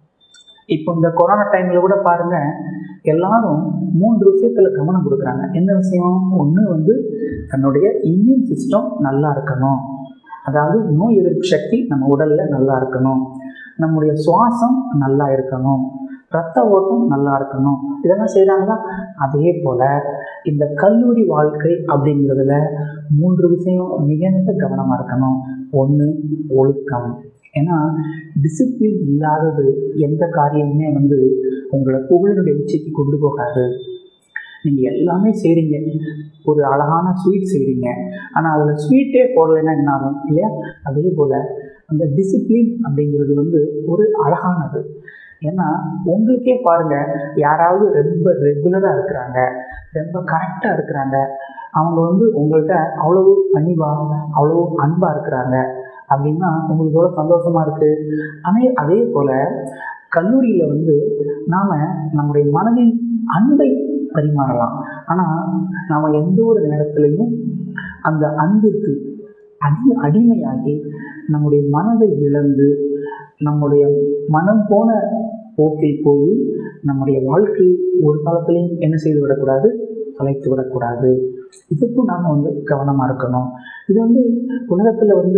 இப்போ இந்த கொரோனா டைமில் கூட பாருங்கள், எல்லாரும் மூன்று விஷயத்தில் கவனம் கொடுக்குறாங்க. என்ன விஷயம்? ஒன்று வந்து தன்னுடைய இம்யூன் சிஸ்டம் நல்லா இருக்கணும், அதாவது நோய் எதிர்ப்பு சக்தி நம்ம உடலில் நல்லா இருக்கணும், நம்முடைய சுவாசம் நல்லா இருக்கணும், ரத்த ஓட்டம் நல்லா இருக்கணும், இதெல்லாம் செய்கிறாங்களா. அதே போல் இந்த கல்லூரி வாழ்க்கை அப்படிங்கிறதுல மூன்று விஷயம் மிக மிக கவனமாக இருக்கணும். ஒன்று ஒழுக்கம். ஏன்னா டிசிப்ளின் இல்லாதது எந்த காரியமுமே வந்து உங்களை புகழினுடைய உச்சிக்கு கொண்டு போகாது. நீங்கள் எல்லாமே செய்கிறீங்க, ஒரு அழகான ஸ்வீட் செய்கிறீங்க, ஆனால் அதில் ஸ்வீட்டே போடலைன்னா என்ன ஆகும் இல்லையா. அதே போல் அந்த டிசிப்ளின் அப்படிங்கிறது வந்து ஒரு அழகானது. ஏன்னா உங்களுக்கே பாருங்கள், யாராவது ரொம்ப ரெகுலராக இருக்கிறாங்க, ரொம்ப கரெக்டாக இருக்கிறாங்க, அவங்க வந்து உங்கள்கிட்ட அவ்வளவு பணிவாக அவ்வளோ அன்பாக இருக்கிறாங்க அப்படின்னா உங்களுக்கு எவ்வளோ சந்தோஷமாக இருக்குது. ஆனால் அதே போல் கல்லூரியில் வந்து நாம் நம்முடைய மனதின் அன்பை பரிமாறலாம். ஆனால் நாம் எந்த ஒரு நேரத்துலையும் அந்த அன்பிற்கு அடி அடிமையாகி நம்முடைய மனதை இழந்து நம்முடைய மனம் போன போக்கில் போய் நம்முடைய வாழ்க்கை ஒரு காலத்திலையும் என்ன செய்து விடக்கூடாது, தொலைத்து விடக்கூடாது. இதுக்கும் நாம் வந்து கவனமாக இருக்கணும். இது வந்து உலகத்தில் வந்து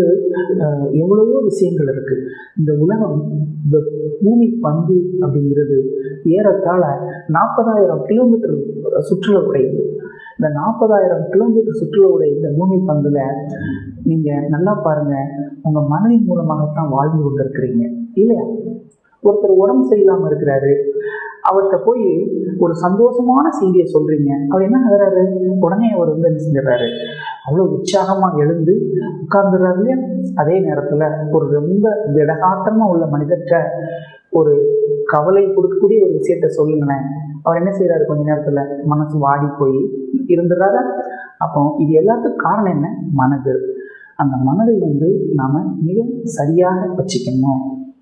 எவ்வளவோ விஷயங்கள் இருக்குது. இந்த உலகம், இந்த பூமி பந்து அப்படிங்கிறது ஏறத்தாழ நாற்பதாயிரம் கிலோமீட்டர் சுற்றுலா உடையது. இந்த நாற்பதாயிரம் கிலோமீட்டர் சுற்றுலா உடைய இந்த பூமி பந்தில் நீங்கள் நல்லா பாருங்கள், உங்கள் மனதின் மூலமாகத்தான் வாழ்ந்து கொண்டிருக்கிறீங்க இல்லையா. ஒருத்தர் உடம்பு சரியில்லாமல் இருக்கிறாரு, அவர்கிட்ட போய் ஒரு சந்தோஷமான செய்தியை சொல்கிறீங்க, அவர் என்ன ஆகிறாரு, உடனே அவர் வந்து என்ன செஞ்சிடறாரு, அவ்வளோ உற்சாகமாக எழுந்து உட்கார்ந்துடுறாரு இல்லையா. அதே நேரத்தில் ஒரு ரொம்ப திடகாத்திரமாக உள்ள மனிதர்கிட்ட ஒரு கவலை கொடுக்கக்கூடிய ஒரு விஷயத்த சொல்லுங்களேன், அவர் என்ன செய்கிறாரு, கொஞ்ச நேரத்தில் மனசு வாடி போய் இருந்துடுறாரு. அப்போ இது எல்லாத்துக்கும் காரணம் என்ன, மனது. அந்த மனதை வந்து நாம் மிக சரியாக வச்சுக்கணும்.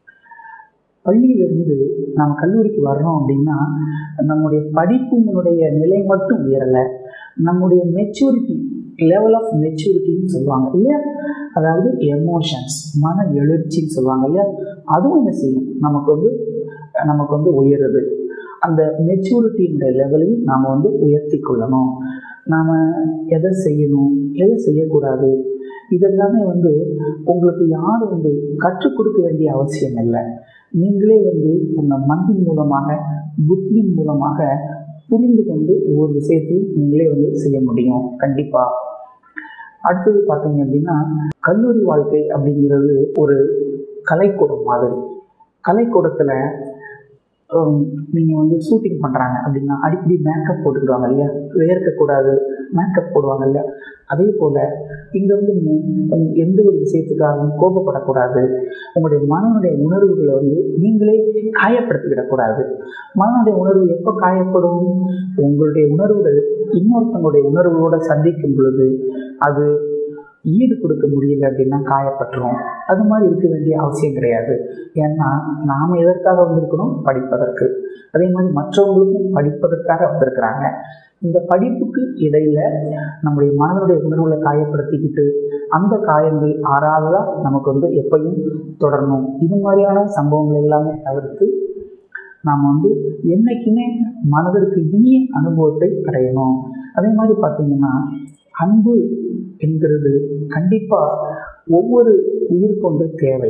பள்ளியிலிருந்து நாம் கல்லூரிக்கு வர்றோம் அப்படின்னா நம்முடைய படிப்புனுடைய நிலை மட்டும் உயரலை, நம்முடைய மெச்சூரிட்டி, லெவல் ஆஃப் மெச்சூரிட்டின்னு சொல்லுவாங்க இல்லையா. அதாவது எமோஷன்ஸ், மன எழுச்சின்னு சொல்லுவாங்க இல்லையா. அதுவும் என்ன செய்யும், நமக்கு வந்து நமக்கு வந்து உயருது. அந்த மெச்சூரிட்டியினுடைய லெவலையும் நாம் வந்து உயர்த்தி கொள்ளணும். நாம் எதை செய்யணும், எதை செய்யக்கூடாது, இதெல்லாமே வந்து உங்களுக்கு யாரும் வந்து கற்றுக் கொடுக்க வேண்டிய அவசியம் இல்லை. நீங்களே வந்து உங்கள் மனதின் மூலமாக, புத்தியின் மூலமாக புரிந்து கொண்டு ஒவ்வொரு விஷயத்தையும் நீங்களே வந்து செய்ய முடியும் கண்டிப்பாக. அடுத்தது பார்த்தீங்க அப்படின்னா, கல்லூரி வாழ்க்கை அப்படிங்கிறது ஒரு கலைக்கூடம் மாதிரி. கலைக்கூடத்தில் நீங்கள் வந்து ஷூட்டிங் பண்ணுறாங்க அப்படின்னா அடிக்கடி மேக்கப் போட்டுக்கிடுவாங்க இல்லையா, வேர்க்கக்கூடாது, மேக்கப் போடுவாங்க இல்லையா. அதே போல் இங்கே வந்து நீங்கள் எந்த ஒரு விஷயத்துக்காகவும் கோபப்படக்கூடாது. உங்களுடைய மனனுடைய உணர்வுகளை வந்து நீங்களே காயப்படுத்திக்கிடக்கூடாது. மனனுடைய உணர்வு எப்போ காயப்படும், உங்களுடைய உணர்வுகள் இன்னொருத்தவங்களுடைய உணர்வுகளோட சந்திக்கும் பொழுது அது ஈடு கொடுக்க முடியல அப்படின்னா காயப்பட்டுரும். அது மாதிரி இருக்க வேண்டிய அவசியம் கிடையாது. ஏன்னா நாம் எதற்காக வந்திருக்கணும், படிப்பதற்கு. அதே மாதிரி மற்றவங்களுக்கும் படிப்பதற்காக வந்திருக்கிறாங்க. இந்த படிப்புக்கு இடையில நம்முடைய மனதுடைய உணர்வுகளை காயப்படுத்திக்கிட்டு அந்த காயங்கள் ஆறாவதாக நமக்கு வந்து எப்பையும் தொடரணும். இது மாதிரியான சம்பவங்கள் எல்லாமே தவிர்த்து நாம் வந்து என்றைக்குமே மனதிற்கு இனிய அனுபவத்தை அடையணும். அதே மாதிரி பார்த்தீங்கன்னா, அன்பு என்கிறது கண்டிப்பாக ஒவ்வொரு உயிருக்கு வந்து தேவை.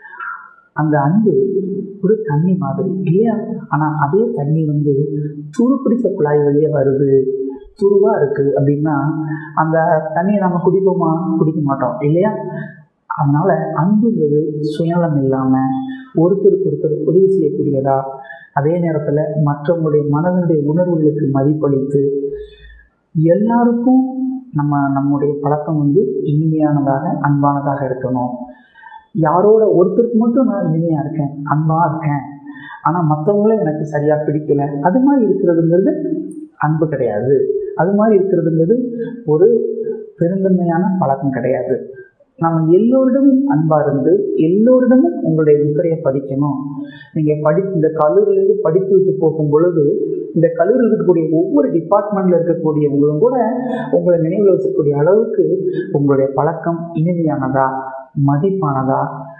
அந்த அன்பு ஒரு தண்ணி மாதிரி இல்லையா. ஆனால் அதே தண்ணி வந்து துரு பிடிச்ச குழாய் வழியே வருது, துருவாக இருக்குது அப்படின்னா அந்த தண்ணியை நம்ம குடிப்போமா, குடிக்க மாட்டோம் இல்லையா. அதனால் அன்புங்கிறது சுயநலம் இல்லாமல் ஒருத்தருக்கு ஒருத்தர் உதவி செய்யக்கூடியதா, அதே நேரத்தில் மற்றவங்களுடைய மனதனுடைய உணர்வுகளுக்கு மதிப்பளித்து எல்லாருக்கும் நம்ம நம்முடைய பழக்கம் வந்து இனிமையானதாக, அன்பானதாக இருக்கணும். யாரோட ஒருத்தருக்கு மட்டும் நான் இனிமையாக இருக்கேன், அன்பாக இருக்கேன், ஆனால் மற்றவங்களே எனக்கு சரியாக பிடிக்கலை, அது மாதிரி இருக்கிறதுங்கிறது அன்பு கிடையாது. அது மாதிரி இருக்கிறதுங்கிறது ஒரு பெருந்தன்மையான பழக்கம் கிடையாது. நம்ம எல்லோரிடமும் அன்பாக இருந்து எல்லோரிடமும் உங்களுடைய முத்திரையை பதிக்கணும். நீங்கள் படி இந்த கல்லூரியிலேருந்து படித்து விட்டு போகும் பொழுது இந்த கல்லூரியில் இருக்கக்கூடிய ஒவ்வொரு டிபார்ட்மெண்ட்டில் இருக்கக்கூடியவங்களும் கூட உங்களை நினைவில் வச்சக்கூடிய அளவுக்கு உங்களுடைய பழக்கம் இனிமையானதா, மதிப்பானதா,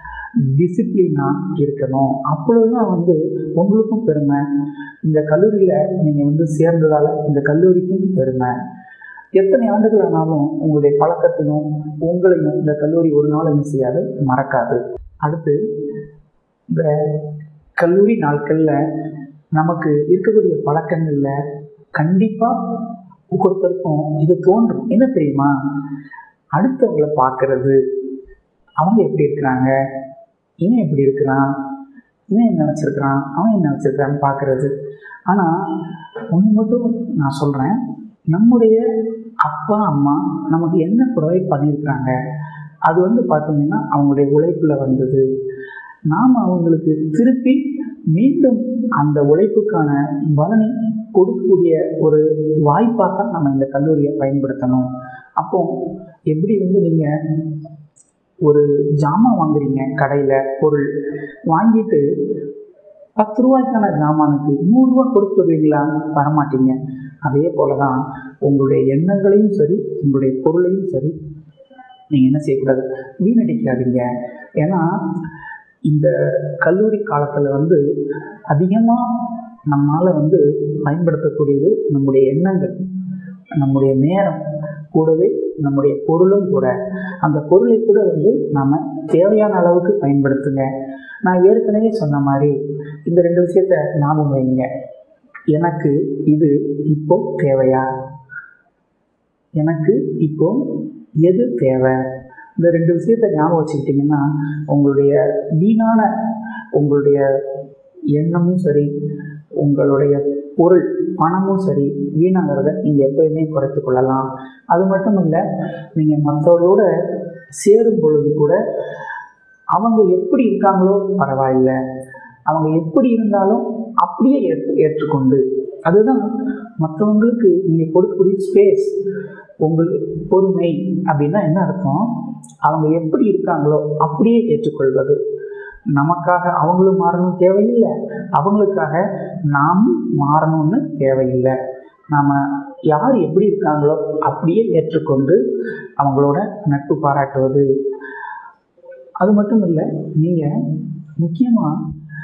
டிசிப்ளினாக இருக்கணும். அப்பொழுதுதான் வந்து உங்களுக்கும் பெருமை, இந்த கல்லூரியில் நீங்கள் வந்து சேர்ந்ததால் இந்த கல்லூரிக்கும் பெருமை. எத்தனை ஆண்டுகள் ஆனாலும் உங்களுடைய பழக்கத்தையும் உங்களையும் இந்த கல்லூரி ஒரு நாள் என்ன செய்யாது, மறக்காது. அடுத்து இந்த கல்லூரி நாட்களில் நமக்கு இருக்கக்கூடிய பழக்கங்களில் கண்டிப்பாக ஒவ்வொருத்தருக்கும் இது தோன்றும். என்ன தெரியுமா, அடுத்தவங்களை பார்க்கறது, அவங்க எப்படி இருக்கிறாங்க, இவன் எப்படி இருக்கிறான், இவன் என்ன வச்சுருக்கிறான், அவன் என்ன வச்சுருக்கிறான்னு பார்க்குறது. ஆனால் ஒன்று மட்டும் நான் சொல்கிறேன், நம்முடைய அப்பா அம்மா நமக்கு என்ன ப்ரொவைட் பண்ணியிருக்காங்க அது வந்து பார்த்திங்கன்னா அவங்களுடைய உழைப்பில் வந்தது. நாம் அவங்களுக்கு திருப்பி மீண்டும் அந்த உழைப்புக்கான பலனை கொடுக்கக்கூடிய ஒரு வாய்ப்பாக தான் நம்ம இந்த கல்லூரியை பயன்படுத்தணும். அப்போ எப்படி வந்து நீங்கள் ஒரு ஜாமான் வாங்குறீங்க, கடையில் பொருள் வாங்கிட்டு பத்து ரூபாய்க்கான ஜாமானுக்கு நூறுரூவா கொடுத்து வருவீங்களா, வரமாட்டீங்க. அதே போல தான் உங்களுடைய எண்ணங்களையும் சரி உங்களுடைய பொருளையும் சரி நீங்கள் என்ன செய்யக்கூடாது, வீணடிக்காதீங்க. ஏன்னா இந்த கல்லூரி காலத்தில் வந்து அதிகமாக நம்மளால் வந்து பயன்படுத்தக்கூடியது நம்முடைய எண்ணங்கள், நம்முடைய நேரம், கூடவே நம்முடைய பொருளும் கூட. அந்த பொருளை கூட வந்து நாம் தேவையான அளவுக்கு பயன்படுத்துங்க. நான் ஏற்கனவே சொன்ன மாதிரி இந்த ரெண்டு விஷயத்த ஞாபகம் வைங்க. எனக்கு இது இப்போ தேவையா, எனக்கு இப்போ எது தேவை, இந்த ரெண்டு விஷயத்த ஞாபகம் வச்சுக்கிட்டிங்கன்னா உங்களுடைய வீணான உங்களுடைய எண்ணமும் சரி உங்களுடைய பொருள் பணமும் சரி வீணாகிறத நீங்கள் எப்போயுமே குறைத்து கொள்ளலாம். அது மட்டும் இல்லை, நீங்கள் மற்றவர்களோட சேரும் பொழுது கூட அவங்க எப்படி இருக்காங்களோ பரவாயில்லை, அவங்க எப்படி இருந்தாலும் அப்படியே ஏற்று ஏற்றுக்கொண்டு அதுதான் மற்றவங்களுக்கு நீங்கள் கொடுக்கக்கூடிய ஸ்பேஸ். உங்களுக்கு பொறுமை அப்படின்னா என்ன அர்த்தம், அவங்க எப்படி இருக்காங்களோ அப்படியே ஏற்றுக்கொள்வது. நமக்காக அவங்களும் மாறணும் தேவையில்லை, அவங்களுக்காக நாம் மாறணும்னு தேவையில்லை. நாம் யார் எப்படி இருக்காங்களோ அப்படியே ஏற்றுக்கொண்டு அவங்களோட நட்பு பாராட்டுவது. அது மட்டும் இல்லை, நீங்கள் முக்கியமாக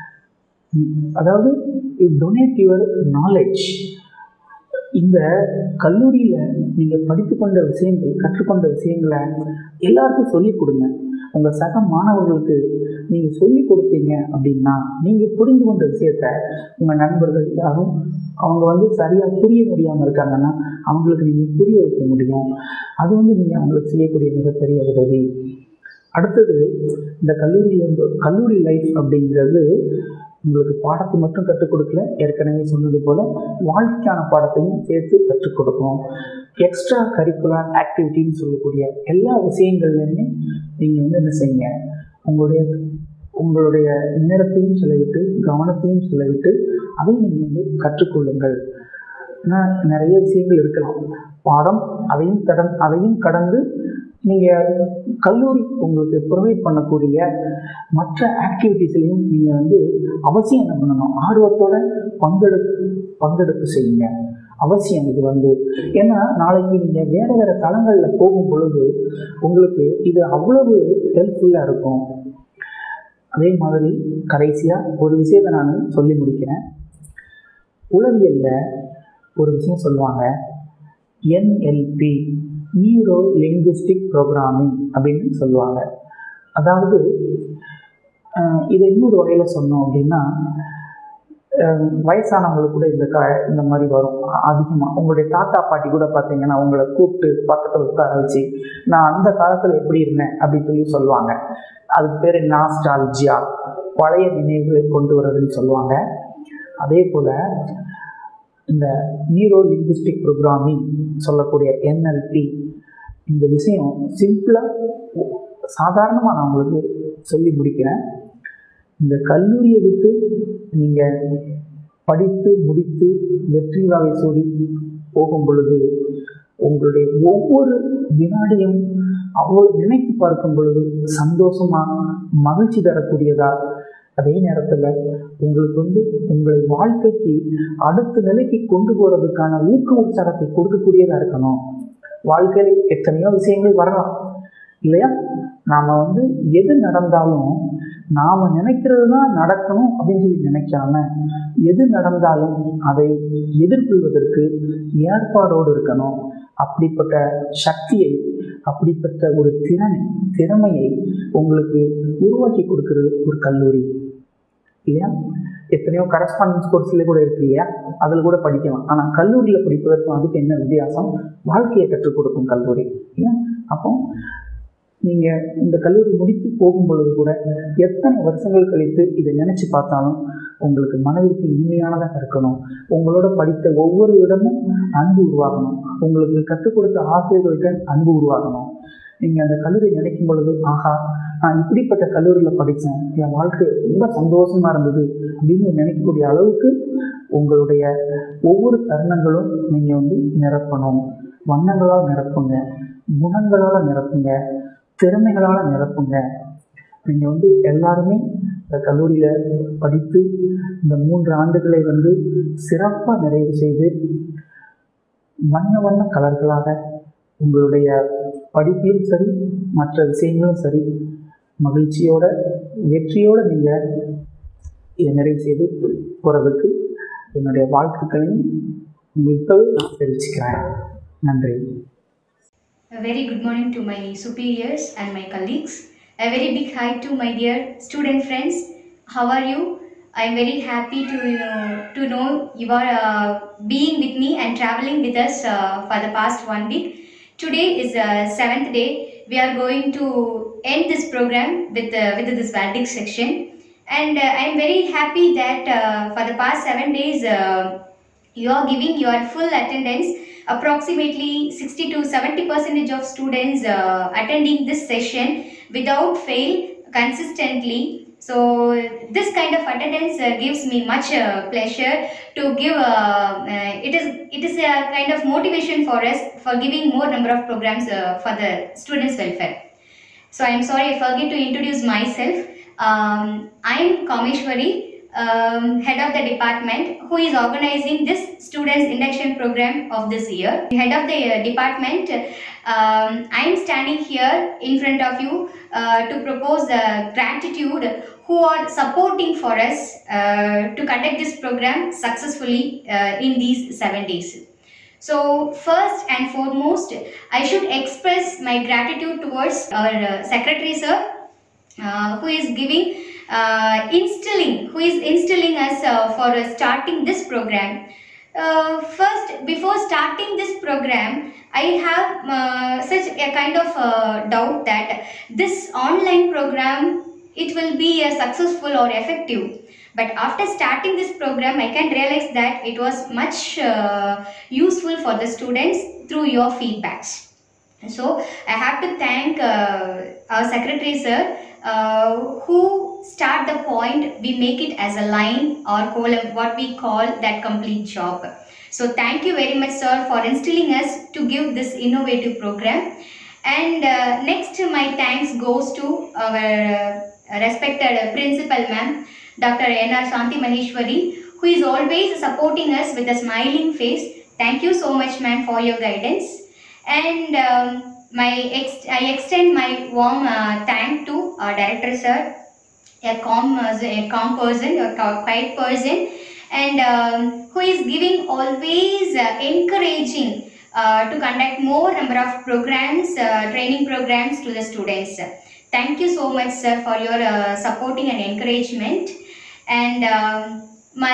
அதாவது யூ டொனேட் யுவர் நாலேஜ். இந்த கல்லூரியில் நீங்கள் படித்து கொண்ட விஷயங்கள், கற்றுக்கொண்ட விஷயங்களை எல்லாருக்கும் சொல்லிக் கொடுங்க. உங்கள் சக மாணவர்களுக்கு நீங்கள் சொல்லிக் கொடுத்தீங்க அப்படின்னா, நீங்கள் புரிந்து கொண்ட விஷயத்த உங்கள் நண்பர்கள் யாரும் அவங்க வந்து சரியாக புரிய முடியாமல் இருக்காங்கன்னா அவங்களுக்கு நீங்கள் புரிய வைக்க முடியும். அது வந்து நீங்கள் அவங்களுக்கு செய்யக்கூடிய மிகப்பெரிய உதவி. அடுத்தது, இந்த கல்லூரியில் வந்து கல்லூரி லைஃப் அப்படிங்கிறது உங்களுக்கு பாடத்தை மட்டும் கற்றுக் கொடுக்கல, ஏற்கனவே சொன்னது போல் வாழ்க்கைக்கான பாடத்தையும் சேர்த்து கற்றுக் கொடுக்கும். எக்ஸ்ட்ரா கரிக்குலர் ஆக்டிவிட்டின்னு சொல்லக்கூடிய எல்லா விஷயங்கள்லையுமே நீங்கள் வந்து என்ன செய்யுங்க, உங்களுடைய உங்களுடைய நேரத்தையும் செலவிட்டு கவனத்தையும் செலவிட்டு அதை நீங்கள் வந்து கற்றுக்கொள்ளுங்கள். ஏன்னா நிறைய விஷயங்கள் இருக்கலாம் பாடம், அதையும் கடன் அதையும் கடந்து நீங்கள் கல்லூரி உங்களுக்கு ப்ரொவைட் பண்ணக்கூடிய மற்ற ஆக்டிவிட்டீஸ்லையும் நீங்கள் வந்து அவசியம் என்ன பண்ணணும், ஆர்வத்தோடு பங்கெடுப்பு பங்கெடுப்பு செய்யுங்க. அவசியம் இது வந்து. ஏன்னா நாளைக்கு நீங்கள் வேறு வேறு தளங்களில் போகும் பொழுது உங்களுக்கு இது அவ்வளவு ஹெல்ப்ஃபுல்லாக இருக்கும். அதே மாதிரி கடைசியாக ஒரு விஷயத்தை நான் சொல்லி முடிக்கிறேன். உளவியலில் ஒரு விஷயம் சொல்லுவாங்க, N L P, neuro linguistic programming அப்படின்னு சொல்லுவாங்க. அதாவது இதை இன்னொரு வகையில் சொன்னோம் அப்படின்னா, வயசானவங்களுக்கு கூட இந்த க இந்த மாதிரி வரும் அதிகமாக. உங்களுடைய தாத்தா பாட்டி கூட பார்த்தீங்கன்னா உங்களை கூப்பிட்டு பக்கத்தில் உட்கார வச்சு நான் அந்த காலத்தில் எப்படி இருந்தேன் அப்படின்னு சொல்லி சொல்லுவாங்க. அதுக்கு பேர் நாஸ்டால்ஜியா, பழைய நினைவுகளை கொண்டு வரதுன்னு சொல்லுவாங்க. அதே போல் இந்த நியூரோ லிங்குவிஸ்டிக் ப்ரோக்ராமிங் சொல்லக்கூடிய என் எல் பி, இந்த விஷயம் சிம்பிளாக சாதாரணமாக நான் உங்களுக்கு சொல்லி முடிக்கிறேன். இந்த கல்லூரியை விட்டு நீங்கள் படித்து முடித்து வெற்றி வாகை சூடி போகும் பொழுது உங்களுடைய ஒவ்வொரு வினாடியும் அவ்வளோ நினைத்து பார்க்கும் பொழுது சந்தோஷமாக மகிழ்ச்சி தரக்கூடியதா, அதே நேரத்தில் உங்களுக்கு வந்து உங்களை வாழ்க்கைக்கு அடுத்த நிலைக்கு கொண்டு போகிறதுக்கான ஊக்க உற்சாகத்தை கொடுக்கக்கூடியதாக இருக்கணும். வாழ்க்கையில் எத்தனையோ விஷயங்கள் வரலாம் இல்லையா? நாம் வந்து எது நடந்தாலும் நாம் நினைக்கிறது தான் நடக்கணும் அப்படின்னு சொல்லி நினைக்காம எது நடந்தாலும் அதை எதிர்கொள்வதற்கு ஏற்பாடோடு இருக்கணும். அப்படிப்பட்ட சக்தியை, அப்படிப்பட்ட ஒரு திறனை திறமையை உங்களுக்கு உருவாக்கி கொடுக்கறது ஒரு கல்லூரி இல்லையா? எத்தனையோ கரஸ்பாண்டன்ஸ் கோர்ஸ்லேயே கூட இருக்கு இல்லையா? அதில் கூட படிக்கலாம். ஆனால் கல்லூரியில் படிப்பதற்கும் அதுக்கு என்ன வித்தியாசம்? வாழ்க்கையை கற்றுக் கொடுக்கும் கல்லூரி இல்லையா? அப்போ நீங்கள் இந்த கல்லூரி முடித்து போகும் பொழுது கூட எத்தனை வருஷங்கள் கழித்து இதை நினச்சி பார்த்தாலும் உங்களுக்கு மனதிற்கு இனிமையானதாக இருக்கணும். உங்களோட படித்த ஒவ்வொரு இடமும் அன்பு உருவாகணும். உங்களுக்கு கற்றுக் கொடுத்த ஆசிரியர்கள்ட்ட அன்பு உருவாகணும். நீங்கள் அந்த கல்லூரி நினைக்கும் பொழுது, ஆஹா நான் இப்படிப்பட்ட கல்லூரியில் படித்தேன், என் வாழ்க்கை ரொம்ப சந்தோஷமாக இருந்தது அப்படின்னு நினைக்கக்கூடிய அளவுக்கு உங்களுடைய ஒவ்வொரு தருணங்களும் நீங்கள் வந்து நிரப்பணும். வண்ணங்களால் நிரப்புங்க, குணங்களால் நிரப்புங்க, திறமைகளால் நிரப்புங்க. நீங்கள் வந்து எல்லாருமே இந்த கல்லூரியில் படித்து இந்த மூன்று ஆண்டுகளை வந்து சிறப்பாக நிறைவு செய்து வண்ண வண்ண கலர்களாக உங்களுடைய படிப்பிலும் சரி மற்ற விஷயங்களும் சரி மகிழ்ச்சியோட வெற்றியோடு நீங்கள் இதை நிறைவு செய்து போகிறதுக்கு என்னுடைய வாழ்த்துக்களையும் இப்போவே நான் தெரிவிச்சுக்கிறேன். நன்றி. A very good morning to my superiors and my colleagues. A very big hi to my dear student friends. How are you? I am very happy to uh, to know you are uh, being with me and traveling with us uh, for the past one week. Today is the uh, seventh day. We are going to end this program with uh, with this Valdic section, and uh, I am very happy that uh, for the past seven days uh, you are giving your full attendance. Approximately sixty to seventy percent of students uh, attending this session without fail consistently. So this kind of attendance uh, gives me much uh, pleasure to give. Uh, uh, it is it is a kind of motivation for us for giving more number of programs uh, for the students' welfare. So I am sorry I forget to introduce myself. Um, I am Kameshwari um, head of the department, who is organizing this students induction program of this year. Head of the uh, department, um, I am standing here in front of you uh, to propose the gratitude who are supporting for us uh, to conduct this program successfully uh, in these seven days. So first and foremost, I should express my gratitude towards our uh, secretary sir, uh, who is giving, uh, instilling, who is instilling us uh, for uh, starting this program. Uh, first, before starting this program, I have uh, such a kind of uh, doubt that this online program, it will be uh, successful or effective. But after starting this program, I can realize that it was much uh, useful for the students through your feedbacks. So I have to thank uh, our secretary sir, uh, who start the point, we make it as a line or column, what we call that complete job. So thank you very much sir for instilling us to give this innovative program. And uh, next my thanks goes to our uh, respected principal ma'am, Doctor N R Shanti Maheshwari, who is always supporting us with a smiling face. Thank you so much ma'am for your guidance. And um, my ex I extend my warm uh, thank to our director sir, a calm, uh, a calm person, a quiet person, and um, who is giving always uh, encouraging uh, to conduct more number of programs, uh, training programs to the students. Thank you so much sir for your uh, supporting and encouragement. And um,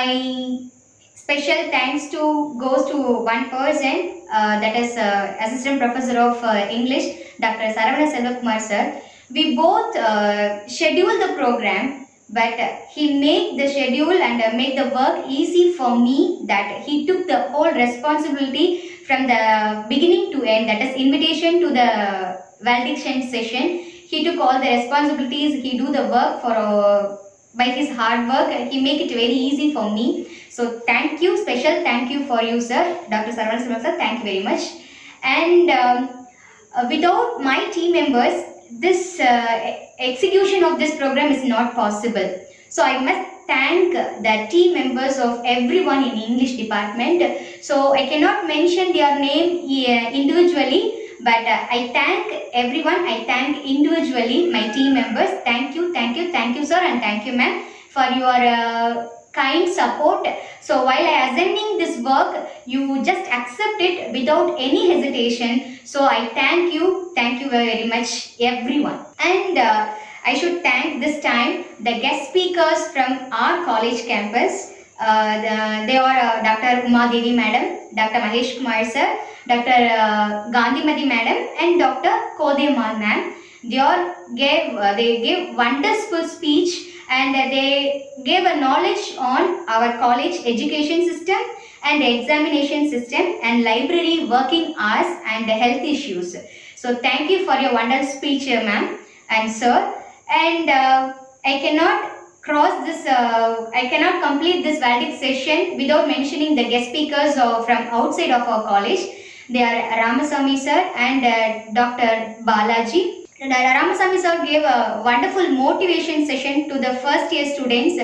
my special thanks to goes to one person, uh, that is uh, Assistant Professor of uh, English, Doctor Saravana Selvakumar sir. We both uh, schedule the program, but uh, he made the schedule and uh, make the work easy for me, that he took the whole responsibility from the beginning to end, that is invitation to the valediction session. He took all the responsibilities, he do the work for uh, by his hard work, he make it very easy for me. So thank you, special thank you for you sir, Doctor Saravana Selvakumar sir, thank you very much. And um, uh, without my team members, this uh, execution of this program is not possible. So I must thank the team members of everyone in English department. So I cannot mention their name uh, individually, but uh, I thank everyone, I thank individually my team members. Thank you, thank you, thank you sir, and thank you ma'am for your uh, kind support. So while I ascending this work, you just accept it without any hesitation. So I thank you, thank you very much everyone. And uh, I should thank this time the guest speakers from our college campus. Uh, the, they are uh, Doctor Uma Devi madam, Doctor Mahesh Kumar sir, Doctor Uh, Gandhimati madam, and Doctor Kodemal ma'am. They all gave uh, they gave wonderful speech, and uh, they gave a knowledge on our college education system and examination system and library working hours and health issues. So thank you for your wonderful speech, uh, ma'am and sir. And uh, I cannot cross this, uh, I cannot complete this Vedic session without mentioning the guest speakers uh, from outside of our college. They are Ramasamy sir and uh, Doctor Balaji. And, uh, Ramasamy sir gave a wonderful motivation session to the first year students,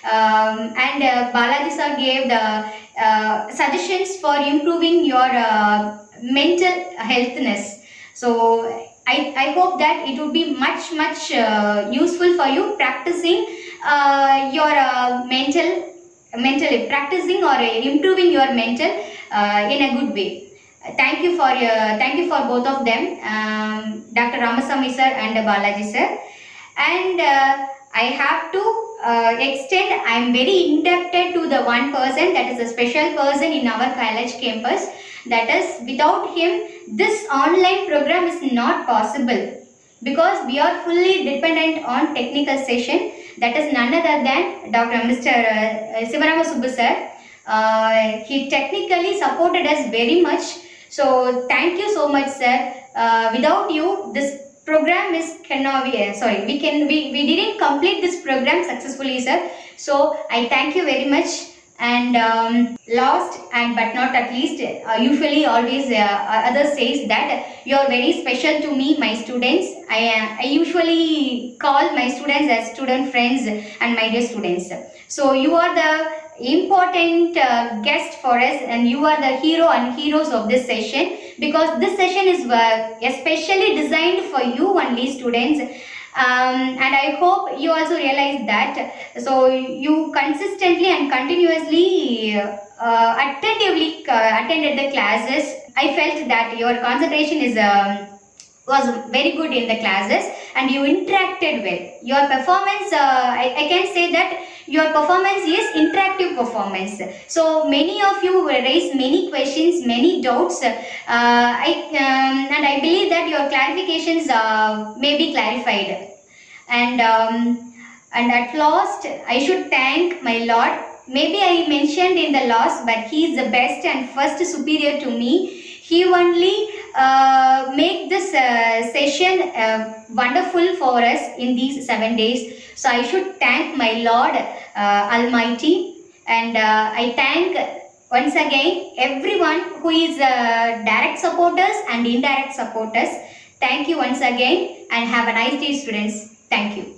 um, and uh, Balaji sir gave the uh, suggestions for improving your uh, mental healthness. So I, I hope that it would be much much uh, useful for you practicing uh, your uh, mental mentally practicing or uh, improving your mental uh, in a good way. Thank you for your thank you for both of them, um, Doctor Ramasamy sir and Balaji sir. And uh, I have to uh, extend, I am very indebted to the one person, that is a special person in our college campus. That is, without him, this online program is not possible, because we are fully dependent on technical session. That is none other than Doctor Mister Uh, Sivarama Subbu sir. Uh, he technically supported us very much. So thank you so much, sir. Uh, without you, this program is cannot be. Uh, sorry, we can we we didn't complete this program successfully, sir. So I thank you very much. And um, last and but not at least, uh, usually always uh, others says that you are very special to me, my students. I, uh, I usually call my students as student friends and my dear students. So you are the important uh, guest for us, and you are the hero and heroes of this session, because this session is uh, especially designed for you only, students. Um, and I hope you also realize that. So you consistently and continuously uh, attentively uh, attended the classes. I felt that your concentration is um, was very good in the classes, and you interacted well. Your performance, uh, I, I can say that your performance is interactive performance. So many of you raised many questions, many doubts. Uh, I um, and I believe that your clarifications uh, may be clarified. And um, and at last, I should thank my Lord. Maybe I mentioned in the last, but He is the best and first superior to me. He only uh, make this uh, session uh, wonderful for us in these seven days. So I should thank my Lord uh, Almighty, and uh, I thank once again everyone who is uh, direct supporters and indirect supporters. Thank you once again, and have a nice day, students. Thank you.